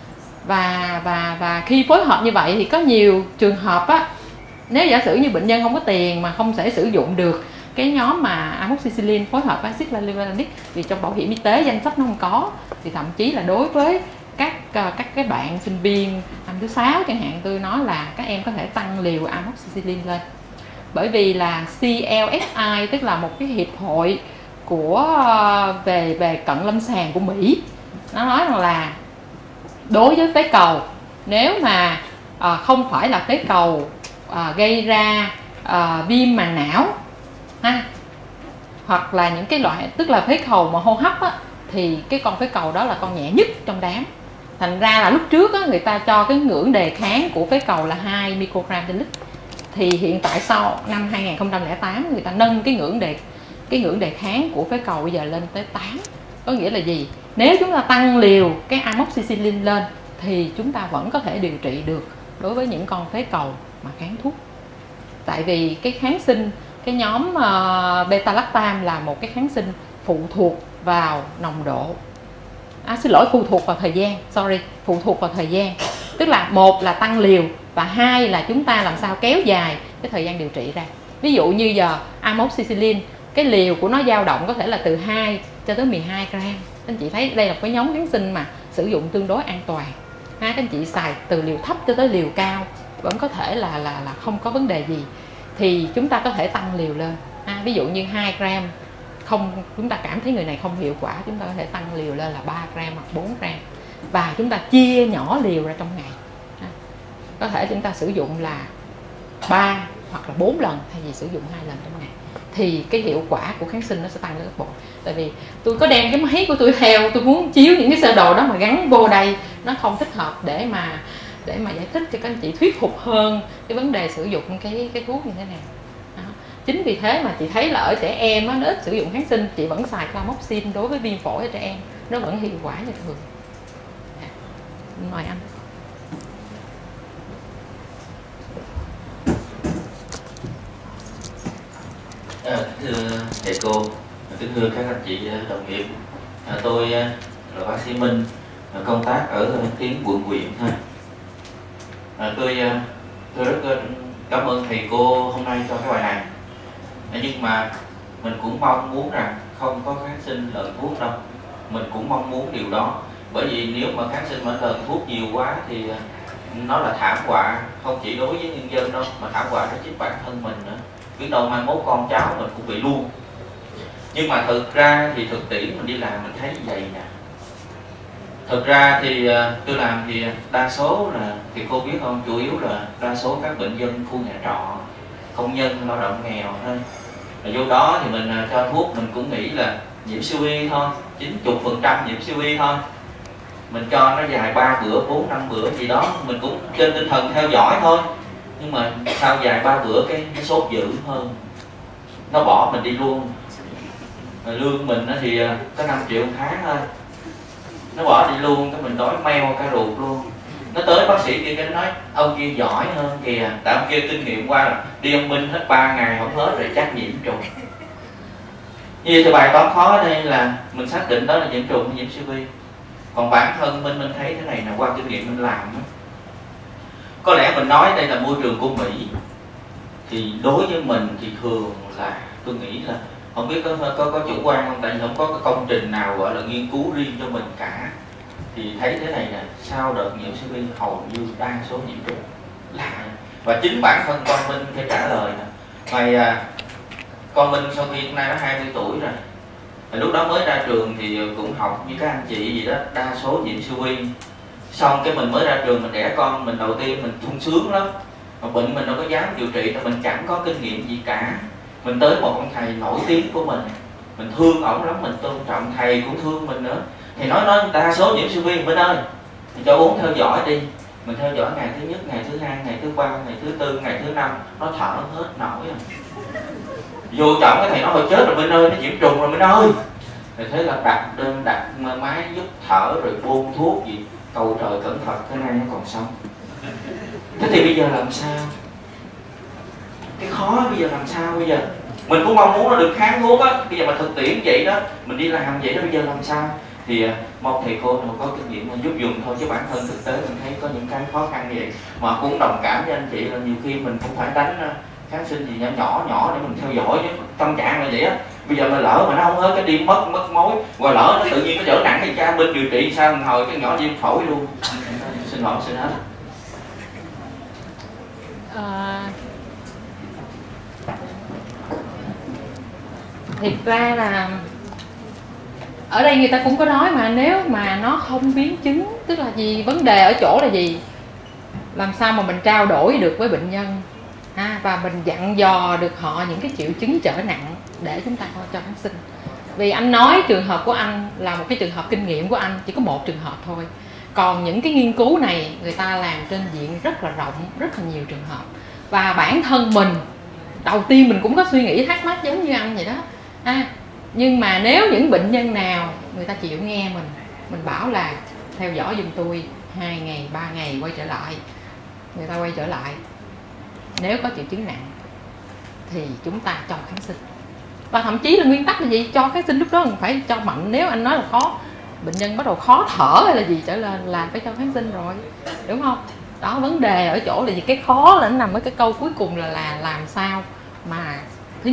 Và và và khi phối hợp như vậy thì có nhiều trường hợp á, nếu giả sử như bệnh nhân không có tiền mà không thể sử dụng được cái nhóm mà amoxicillin phối hợp với axit clavulanic, vì trong bảo hiểm y tế danh sách nó không có, thì thậm chí là đối với các các cái bạn sinh viên năm thứ sáu chẳng hạn, tôi nói là các em có thể tăng liều amoxicillin lên. Bởi vì là xê lờ ét i, tức là một cái hiệp hội của về về cận lâm sàng của Mỹ, nó nói rằng là đối với phế cầu, nếu mà à, không phải là phế cầu à, gây ra à, viêm màng não ha, hoặc là những cái loại, tức là phế cầu mà hô hấp á, thì cái con phế cầu đó là con nhẹ nhất trong đám. Thành ra là lúc trước á, người ta cho cái ngưỡng đề kháng của phế cầu là hai microgram trên lít. Thì hiện tại sau năm hai nghìn không trăm lẻ tám người ta nâng cái ngưỡng đề cái ngưỡng đề kháng của phế cầu bây giờ lên tới tám. Có nghĩa là gì? Nếu chúng ta tăng liều cái amoxicillin lên thì chúng ta vẫn có thể điều trị được đối với những con phế cầu mà kháng thuốc. Tại vì cái kháng sinh, cái nhóm uh, beta-lactam là một cái kháng sinh phụ thuộc vào nồng độ. À, xin lỗi, phụ thuộc vào thời gian, sorry, phụ thuộc vào thời gian. Tức là một là tăng liều, và hai là chúng ta làm sao kéo dài cái thời gian điều trị ra. Ví dụ như giờ amoxicillin cái liều của nó dao động có thể là từ hai cho tới mười hai gram. Các anh chị thấy đây là cái nhóm kháng sinh mà sử dụng tương đối an toàn. Ha, các anh chị xài từ liều thấp cho tới liều cao vẫn có thể là là là không có vấn đề gì, thì chúng ta có thể tăng liều lên. Ha, ví dụ như hai gram không, chúng ta cảm thấy người này không hiệu quả, chúng ta có thể tăng liều lên là ba gram hoặc bốn gram, và chúng ta chia nhỏ liều ra trong ngày. Ha, có thể chúng ta sử dụng là ba hoặc là bốn lần thay vì sử dụng hai lần trong ngày, thì cái hiệu quả của kháng sinh nó sẽ tăng lên gấp bội. Tại vì tôi có đem cái máy của tôi theo, tôi muốn chiếu những cái sơ đồ đó mà gắn vô đây, nó không thích hợp để mà để mà giải thích cho các anh chị thuyết phục hơn cái vấn đề sử dụng cái cái thuốc như thế nào. Đó. Chính vì thế mà chị thấy là ở trẻ em á, nó ít sử dụng kháng sinh, chị vẫn xài Clamoxin đối với viêm phổi ở trẻ em, nó vẫn hiệu quả như thường. À, mời anh. À, thưa thầy cô, kính thưa các anh chị đồng nghiệp, à, tôi là bác sĩ Minh, công tác ở tuyến quận huyện thôi. À, tôi tôi rất cảm ơn thầy cô hôm nay cho cái bài này. À, nhưng mà mình cũng mong muốn rằng không có kháng sinh lợn thuốc đâu. Mình cũng mong muốn điều đó, bởi vì nếu mà kháng sinh mà lợn thuốc nhiều quá thì nó là thảm họa không chỉ đối với nhân dân đâu, mà thảm họa cho chính bản thân mình nữa. Biết đâu mai mốt con cháu mình cũng bị luôn. Nhưng mà thực ra thì thực tiễn mình đi làm mình thấy vậy nè. Thực ra thì tôi làm thì đa số là, thì cô biết không, chủ yếu là đa số các bệnh dân khu nhà trọ, công nhân lao động nghèo thôi. Và vô đó thì mình cho thuốc mình cũng nghĩ là nhiễm siêu vi thôi, chín mươi phần trăm nhiễm siêu vi thôi. Mình cho nó dài ba bữa, bốn năm bữa gì đó, mình cũng trên tinh thần theo dõi thôi. Nhưng mà sau dài ba bữa cái nó sốt dữ hơn, nó bỏ mình đi luôn. Mà lương mình thì có năm triệu một tháng thôi, nó bỏ đi luôn, cái mình đói meo cả ruột luôn. Nó tới bác sĩ kia cái nói ông kia giỏi hơn kìa, tại ông kia kinh nghiệm qua là đi ông Minh hết ba ngày không hết rồi chắc nhiễm trùng. Như thì bài toán khó ở đây là mình xác định đó là nhiễm trùng hay nhiễm siêu vi. Còn bản thân mình mình thấy thế này là qua kinh nghiệm mình làm đó. Có lẽ mình nói đây là môi trường của Mỹ, thì đối với mình thì thường là tôi nghĩ là không biết có có, có chủ quan không, tại vì không có cái công trình nào gọi là nghiên cứu riêng cho mình cả. Thì thấy thế này nè, sau đợt nhiễm siêu vi hầu như đa số nhiễm trùng là, và chính bản thân con Minh phải trả lời nè. Ngày à, con Minh sau khi nay nó hai mươi tuổi rồi, thì lúc đó mới ra trường thì cũng học như các anh chị gì đó, đa số nhiễm siêu vi. Xong cái mình mới ra trường mình đẻ con mình đầu tiên mình sung sướng lắm, mà bệnh mình đâu có dám điều trị, là mình chẳng có kinh nghiệm gì cả. Mình tới một ông thầy nổi tiếng của mình, mình thương ổng lắm, mình tôn trọng, thầy cũng thương mình nữa. Thì nói nói đa số nhiễm siêu vi Minh ơi, mình cho uống theo dõi đi. Mình theo dõi ngày thứ nhất, ngày thứ hai, ngày thứ ba, ngày thứ tư, ngày thứ năm, nó thở hết nổi rồi. Vô trọng cái thầy nói hồi chết rồi Minh ơi, nó nhiễm trùng rồi Minh ơi. Thì thế là đặt đơn đặt máy giúp thở rồi buông thuốc gì, cầu trời cẩn thận cái này nó còn sống. Thế thì bây giờ làm sao? Cái khó bây giờ làm sao bây giờ? Mình cũng mong muốn nó được kháng thuốc á, bây giờ mà thực tiễn vậy đó, mình đi làm vậy đó, bây giờ làm sao? Thì mong thầy cô nào có kinh nghiệm giúp dùng thôi, chứ bản thân thực tế mình thấy có những cái khó khăn vậy. Mà cũng đồng cảm với anh chị là nhiều khi mình cũng phải đánh kháng sinh gì nhỏ nhỏ nhỏ để mình theo dõi, chứ tâm trạng là vậy á. Bây giờ mà lỡ mà nó không hết cái đi mất mất mối, rồi lỡ nó tự nhiên nó trở nặng thì cha bên điều trị sao hồi cái nhỏ viêm phổi luôn. Xin lỗi, xin hết. À, thiệt ra là ở đây người ta cũng có nói mà, nếu mà nó không biến chứng, tức là gì, vấn đề ở chỗ là gì, làm sao mà mình trao đổi được với bệnh nhân ha, và mình dặn dò được họ những cái triệu chứng trở nặng để chúng ta cho kháng sinh. Vì anh nói trường hợp của anh là một cái trường hợp kinh nghiệm của anh chỉ có một trường hợp thôi, còn những cái nghiên cứu này người ta làm trên diện rất là rộng, rất là nhiều trường hợp. Và bản thân mình đầu tiên mình cũng có suy nghĩ thắc mắc giống như anh vậy đó à, nhưng mà nếu những bệnh nhân nào người ta chịu nghe mình mình bảo là theo dõi giùm tôi hai ngày ba ngày quay trở lại, người ta quay trở lại, nếu có triệu chứng nặng thì chúng ta cho kháng sinh. Và thậm chí là nguyên tắc là gì, cho kháng sinh lúc đó mình phải cho mạnh. Nếu anh nói là khó, bệnh nhân bắt đầu khó thở hay là gì trở lên là phải cho kháng sinh rồi, đúng không? Đó, vấn đề ở chỗ là gì, cái khó là nó nằm ở cái câu cuối cùng là, là làm sao mà thứ nhất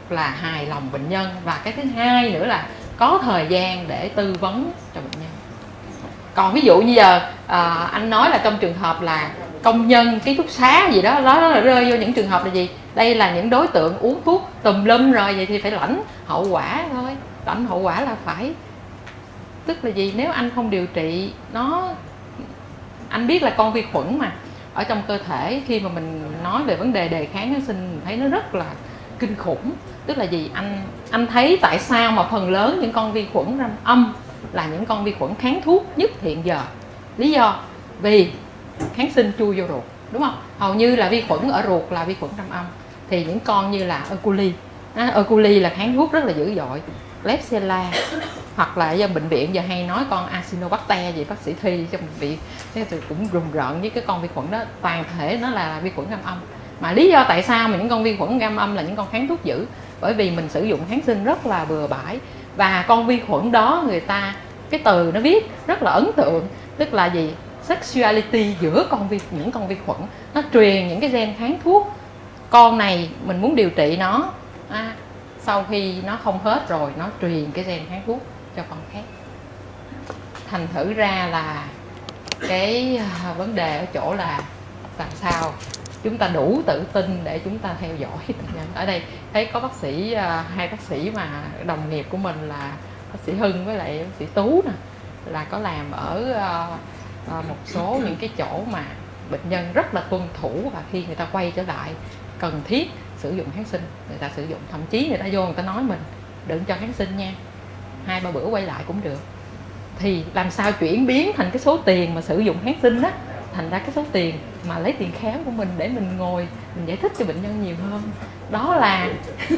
là hài lòng bệnh nhân, và cái thứ hai nữa là có thời gian để tư vấn cho bệnh nhân. Còn ví dụ như giờ à, anh nói là trong trường hợp là công nhân ký túc xá gì đó, đó, đó là rơi vô những trường hợp là gì? Đây là những đối tượng uống thuốc tùm lum rồi, vậy thì phải lãnh hậu quả thôi. Lãnh hậu quả là phải, tức là gì? Nếu anh không điều trị nó, anh biết là con vi khuẩn mà ở trong cơ thể, khi mà mình nói về vấn đề đề kháng kháng sinh mình thấy nó rất là kinh khủng. Tức là gì? Anh anh thấy tại sao mà phần lớn những con vi khuẩn răng âm là những con vi khuẩn kháng thuốc nhất hiện giờ. Lý do vì kháng sinh chui vô ruột, đúng không? Hầu như là vi khuẩn ở ruột là vi khuẩn răng âm. Thì những con như là E. coli, à, E. coli là kháng thuốc rất là dữ dội. Klebsiella, hoặc là do bệnh viện giờ hay nói con Acinetobacter gì, bác sĩ Thi trong bệnh viện thế thì cũng rùng rợn với cái con vi khuẩn đó, toàn thể nó là vi khuẩn răng âm. Mà lý do tại sao mà những con vi khuẩn răng âm là những con kháng thuốc dữ? Bởi vì mình sử dụng kháng sinh rất là bừa bãi, và con vi khuẩn đó người ta, cái từ nó viết rất là ấn tượng, tức là gì? Sexuality giữa con vi những con vi khuẩn, nó truyền những cái gen kháng thuốc. Con này mình muốn điều trị nó, à, sau khi nó không hết rồi nó truyền cái gen kháng thuốc cho con khác. Thành thử ra là cái vấn đề ở chỗ là làm sao chúng ta đủ tự tin để chúng ta theo dõi bệnh nhân. Ở đây thấy có bác sĩ, hai bác sĩ mà đồng nghiệp của mình là bác sĩ Hưng với lại bác sĩ Tú nè, là có làm ở một số những cái chỗ mà bệnh nhân rất là tuân thủ, và khi người ta quay trở lại cần thiết sử dụng kháng sinh, người ta sử dụng. Thậm chí người ta vô người ta nói mình đừng cho kháng sinh nha, hai ba bữa quay lại cũng được. Thì làm sao chuyển biến thành cái số tiền mà sử dụng kháng sinh đó thành ra cái số tiền mà lấy tiền khám của mình để mình ngồi mình giải thích cho bệnh nhân nhiều hơn. Đó là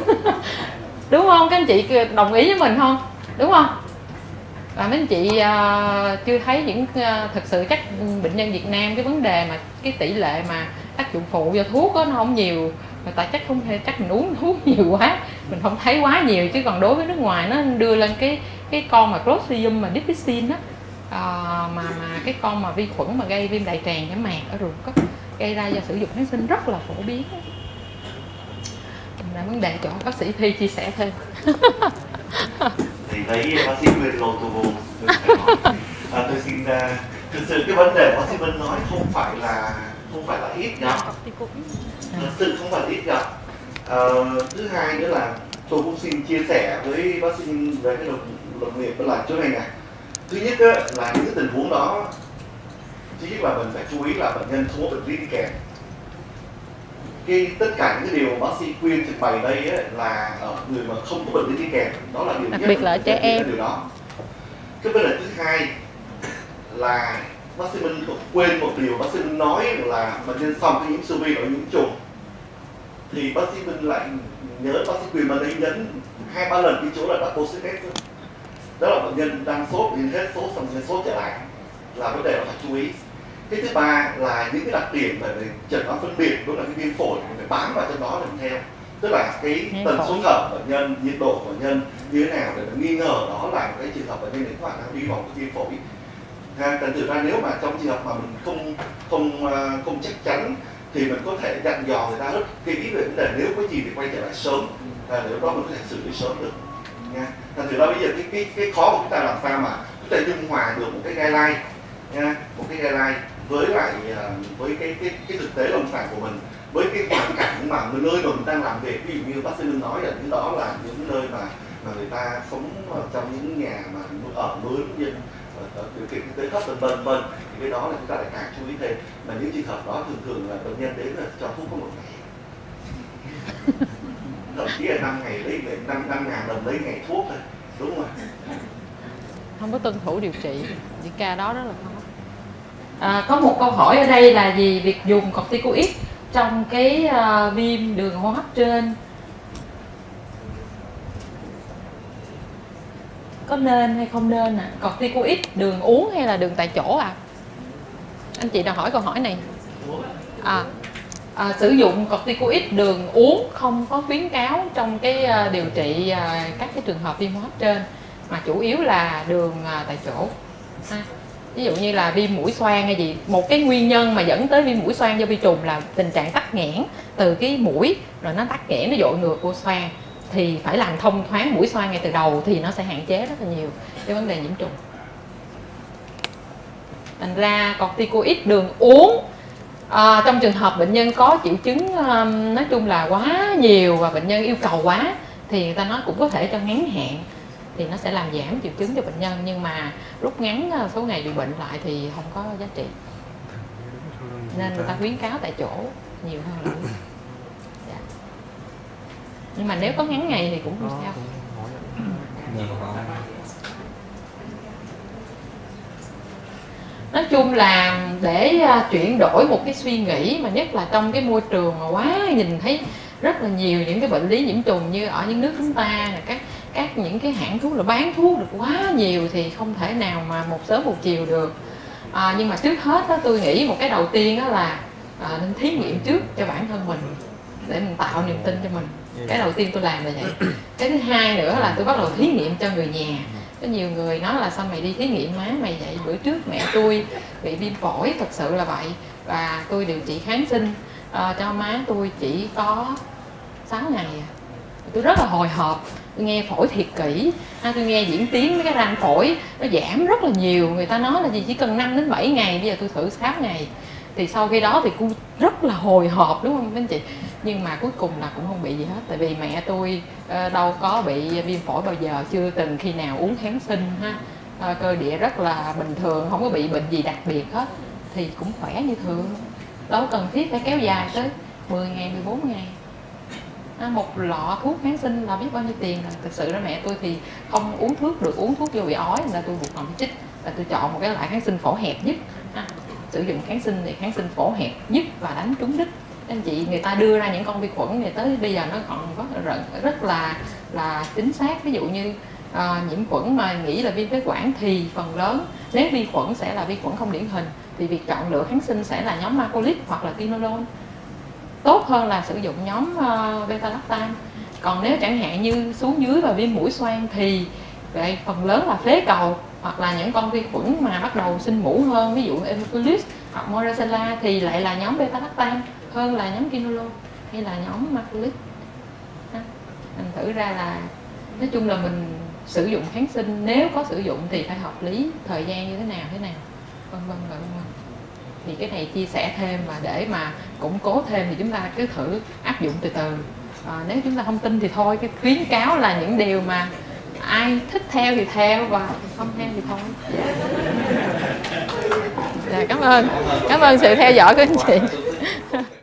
đúng không? Các anh chị đồng ý với mình không? Đúng không? Và mấy anh chị uh, chưa thấy những uh, thực sự chắc bệnh nhân Việt Nam cái vấn đề mà cái tỷ lệ mà tác dụng phụ do thuốc đó, nó không nhiều. Người ta chắc không thể, chắc mình uống thuốc nhiều quá mình không thấy quá nhiều, chứ còn đối với nước ngoài nó đưa lên cái cái con mà Clostridium mà difficile đó, à, mà mà cái con mà vi khuẩn mà gây viêm đại tràng nhãn mạc ở ruột có gây ra do sử dụng kháng sinh rất là phổ biến. Là vấn đề chỗ bác sĩ Thi chia sẻ thêm. Thì thấy bác sĩ Quyên lô tô vô à, tôi xin uh, thực sự cái vấn đề bác sĩ Vân nói không phải là không phải là ít gặp, thực sự không phải ít gặp. À, thứ hai nữa là tôi cũng xin chia sẻ với bác sĩ về cái đồng, đồng nghiệp là chỗ này này. Thứ nhất á, là những cái tình huống đó, thứ nhất là mình phải chú ý là bệnh nhân không có bệnh lý đi kèm. Cái tất cả những cái điều bác sĩ Quyên trình bày đây ấy, là ở người mà không có bệnh lý đi kèm, đó là điều đặc nhất, biệt là ở trẻ em. Điều đó. Cái vấn đề thứ hai là bác sĩ Minh quên một điều, bác sĩ Minh nói là bệnh nhân xong cái nhiễm siêu vi ở nhiễm trùng, thì bác sĩ Minh lại nhớ bác sĩ Quyên mà đấy nhấn hai ba lần cái chỗ là double test, đó là bệnh nhân đang sốt đến hết sốt xong rồi sốt trở lại, là vấn đề là phải chú ý. Cái thứ ba là những cái đặc điểm về chẩn đoán phân biệt, đó là cái viêm phổi mình phải bám vào trong đó làm theo, tức là cái tần số thở bệnh nhân, nhiệt độ của bệnh nhân như thế nào để mình nghi ngờ đó là một cái trường hợp bệnh nhân đến khoảng đang đi vào cái viêm phổi. Thành thử ra nếu mà trong trường hợp mà mình không không không chắc chắn thì mình có thể dặn dò người ta rất kỹ về vấn đề, nếu có gì thì quay trở lại sớm, là nếu đó mình có thể xử lý sớm được nha. Thành thử ra bây giờ cái cái cái khó của chúng ta làm sao mà chúng ta dung hòa được một cái guideline nha, một cái guideline với lại với cái cái cái thực tế lâm sàng của mình, với cái hoàn cảnh mà nơi mà mình đang làm việc. Ví dụ như bác sĩ Linh nói là những đó là những nơi mà mà người ta sống trong những nhà mà ở mướn như điều kiện kinh tế thấp vân vân vân, thì cái đó là chúng ta lại càng chú ý thêm. Mà những trường hợp đó thường thường là bệnh nhân đến là cho thuốc có một ngày, thậm chí là năm ngày lấy năm năm ngàn đồng lấy ngày thuốc thôi, đúng không ạ? Không có tuân thủ điều trị, những ca đó rất là khó. À, có một câu hỏi ở đây là gì? Việc dùng corticoid trong cái uh, viêm đường hô hấp trên có nên hay không nên à? Corticoid đường uống hay là đường tại chỗ à? Anh chị đã hỏi câu hỏi này. À, à, sử dụng corticoid đường uống không có khuyến cáo trong cái uh, điều trị uh, các cái trường hợp viêm hô hấp trên, mà chủ yếu là đường uh, tại chỗ. Ha. Ví dụ như là viêm mũi xoang hay gì, một cái nguyên nhân mà dẫn tới viêm mũi xoang do vi trùng là tình trạng tắc nghẽn từ cái mũi, rồi nó tắc nghẽn nó dội ngược vô xoang, thì phải làm thông thoáng mũi xoang ngay từ đầu thì nó sẽ hạn chế rất là nhiều cái vấn đề nhiễm trùng. Thành ra corticoid đường uống à, trong trường hợp bệnh nhân có triệu chứng um, nói chung là quá nhiều và bệnh nhân yêu cầu quá thì người ta nói cũng có thể cho ngắn hạn thì nó sẽ làm giảm triệu chứng cho bệnh nhân, nhưng mà rút ngắn số ngày bị bệnh lại thì không có giá trị, nên người ta khuyến cáo tại chỗ nhiều hơn là dạ. Nhưng mà nếu có ngắn ngày thì cũng không sao. Nói chung là để chuyển đổi một cái suy nghĩ, mà nhất là trong cái môi trường mà quá nhìn thấy rất là nhiều những cái bệnh lý nhiễm trùng như ở những nước chúng ta là các các những cái hãng thuốc là bán thuốc được quá nhiều thì không thể nào mà một sớm một chiều được. À, nhưng mà trước hết đó, tôi nghĩ một cái đầu tiên đó là à, nên thí nghiệm trước cho bản thân mình để mình tạo niềm tin cho mình. Cái đầu tiên tôi làm là vậy. Cái thứ hai nữa là tôi bắt đầu thí nghiệm cho người nhà. Có nhiều người nói là sao mày đi thí nghiệm má mày vậy, bữa trước mẹ tôi bị viêm phổi, thật sự là vậy, và tôi điều trị kháng sinh à, cho má tôi chỉ có sáu ngày à. Tôi rất là hồi hộp, tôi nghe phổi thiệt kỹ, à, tôi nghe diễn tiến mấy cái răng phổi nó giảm rất là nhiều, người ta nói là gì chỉ cần năm đến bảy ngày, bây giờ tôi thử sáu ngày. Thì sau khi đó thì cô rất là hồi hộp, đúng không anh chị? Nhưng mà cuối cùng là cũng không bị gì hết, tại vì mẹ tôi uh, đâu có bị viêm phổi bao giờ, chưa từng khi nào uống kháng sinh ha, uh, cơ địa rất là bình thường, không có bị bệnh gì đặc biệt hết, thì cũng khỏe như thường, đâu cần thiết phải kéo dài tới mười ngày, mười bốn ngày. À, một lọ thuốc kháng sinh là biết bao nhiêu tiền rồi. Thực sự đó mẹ tôi thì không uống thuốc được, uống thuốc vô bị ói nên là tôi buộc lòng phải chích, là tôi chọn một cái loại kháng sinh phổ hẹp nhất. À, sử dụng kháng sinh thì kháng sinh phổ hẹp nhất và đánh trúng đích. Anh chị, người ta đưa ra những con vi khuẩn này tới bây giờ nó còn rất, rất là là chính xác. Ví dụ như à, nhiễm khuẩn mà nghĩ là viêm phế quản thì phần lớn nếu vi khuẩn sẽ là vi khuẩn không điển hình, thì việc chọn lựa kháng sinh sẽ là nhóm macrolide hoặc là quinolone, tốt hơn là sử dụng nhóm uh, beta-lactam. Còn nếu chẳng hạn như xuống dưới và viêm mũi xoang thì vậy phần lớn là phế cầu hoặc là những con vi khuẩn mà bắt đầu sinh mủ hơn, ví dụ Haemophilus hoặc Moraxella thì lại là nhóm beta-lactam hơn là nhóm quinolone hay là nhóm macrolide. Thành thử ra là nói chung là mình sử dụng kháng sinh, nếu có sử dụng thì phải hợp lý, thời gian như thế nào thế nào, vân vân vân vân. Thì cái này chia sẻ thêm và để mà củng cố thêm thì chúng ta cứ thử áp dụng từ từ. À, nếu chúng ta không tin thì thôi, cái khuyến cáo là những điều mà ai thích theo thì theo và không theo thì thôi. Dạ, cảm ơn cảm ơn sự theo dõi của anh chị.